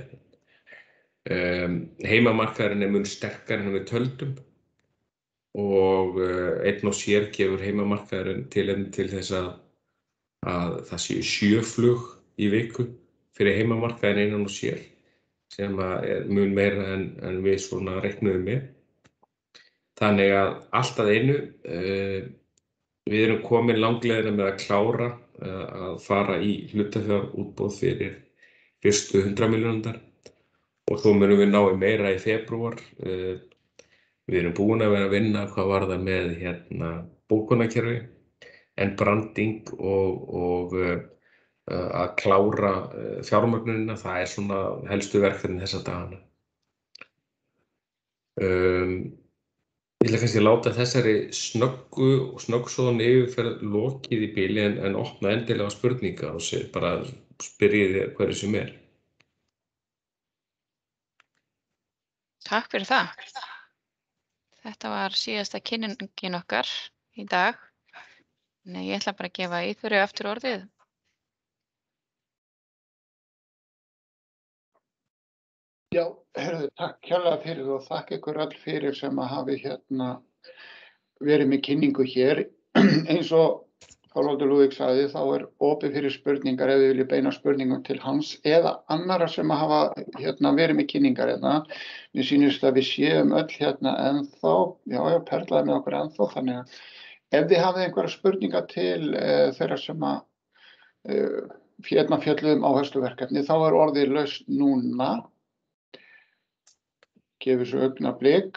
Speaker 9: Um, heimamarkaðurinn er mun sterkari en við töldum og uh, einn og sér gefur heimamarkaðurinn tilefni til þess að, að það séu sjö flug í viku fyrir heimamarkaðinn einan og sér sem er mun meira en, en við svona reiknuðum með. Þannig að allt að einu, uh, við erum komin langleiðina með að klára uh, að fara í hlutafjárútboð fyrir fyrstu hundrað milljónirnar og svo munum við ná í meira í febrúar. Uh, við erum búin að vera að vinna hvað varðar með hérna, bókunarkerfi en branding og, og uh, að klára fjármögnunina, það er svona helstu verkefni þessa dagana. Um, ég ætla kannski að láta þessari snöggu og snöggsóðan yfirferð lokið í bili en, en opna endilega spurningar og sé, bara spyrjið hverju sem er.
Speaker 2: Takk fyrir það. Þetta var síðasta kynningin okkar í dag. Nei, ég ætla bara að gefa ykkur aftur orðið.
Speaker 1: Já, herðu, takk kærlega fyrir og þakka ykkur öll fyrir sem að hafi hérna verið með kynningu hér. Eins og Þorvaldur Lúðvík sagði, þá er opið fyrir spurningar ef þið viljið beina spurningum til hans eða annara sem að hafa hérna verið með kynningar hérna. Mér sýnist að við séum öll hérna ennþá, já, já, perlaði með okkur ennþá, þannig að ef þið hafið einhverja spurningar til uh, þeirra sem að uh, hérna fjölluðum áhersluverkefni, þá er orðið laust núna. Gefið svo augnablik.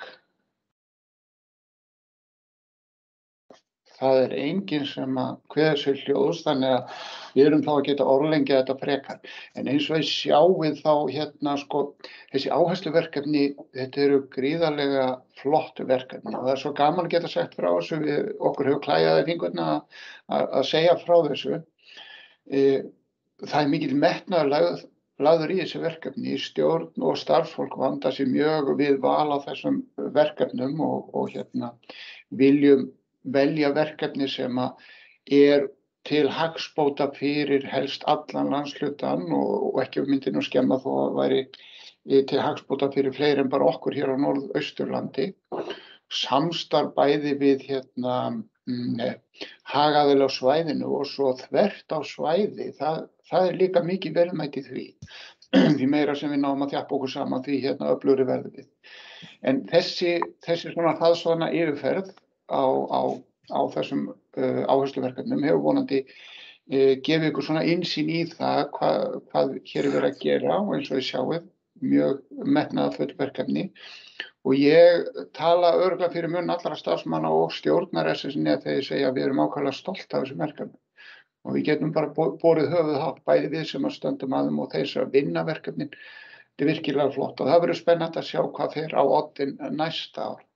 Speaker 1: Það er enginn sem að kveða sér hljóðs, þannig að við erum þá að geta orðlengja þetta frekar. En eins og við sjáum þá hérna sko, þessi áhersluverkefni, þetta eru gríðarlega flott verkefni og það er svo gaman að geta sagt frá þessu, við, okkur hefur klæjaði fingurna að, að segja frá þessu. E, það er mikill metnaður lagður í þessi verkefni, stjórn og starfsfólk vanda sig mjög við val á þessum verkefnum og, og hérna viljum velja verkefni sem að er til hagsbóta fyrir helst allan landshlutann og, og ekki myndi nú skemma þó að væri til hagsbóta fyrir fleiri en bara okkur hér á Norðausturlandi. Samstarf bæði við hérna mm, hagaðilega á svæðinu og svo þvert á svæði, það, það er líka mikið verðmæti í því. Því meira sem við náum að þjappa okkur saman því hérna öflugri verðum við. En þessi, þessi svona það svona yfirferð á, á, á þessum uh, áhersluverkefnum hefur vonandi uh, gefið ykkur svona innsýn í það hvað, hvað hér er verið að gera og eins og þið sjáið mjög metnaðarfull verkefni og ég tala örugglega fyrir munn allra starfsmanna og stjórnar S S N E þegar ég segja að við erum ákaflega stolt af þessum verkefnum og við getum bara borið höfuð hátt bæði við sem að stöndum að þeim og þeir sem að vinna verkefnin. Þetta er virkilega flott og það verður spennandi að sjá hvað fer á oddinn næsta ár.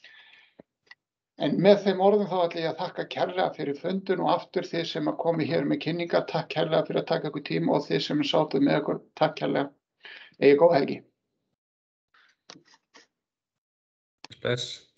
Speaker 1: En með þeim orðum þá ætla ég að þakka kærlega fyrir fundun og aftur þið sem að komi hér með kynningar, takk kærlega fyrir að taka ykkur tíma og þið sem sátuð með ykkur, takk kærlega. Eigi góða helgi.
Speaker 9: Bless.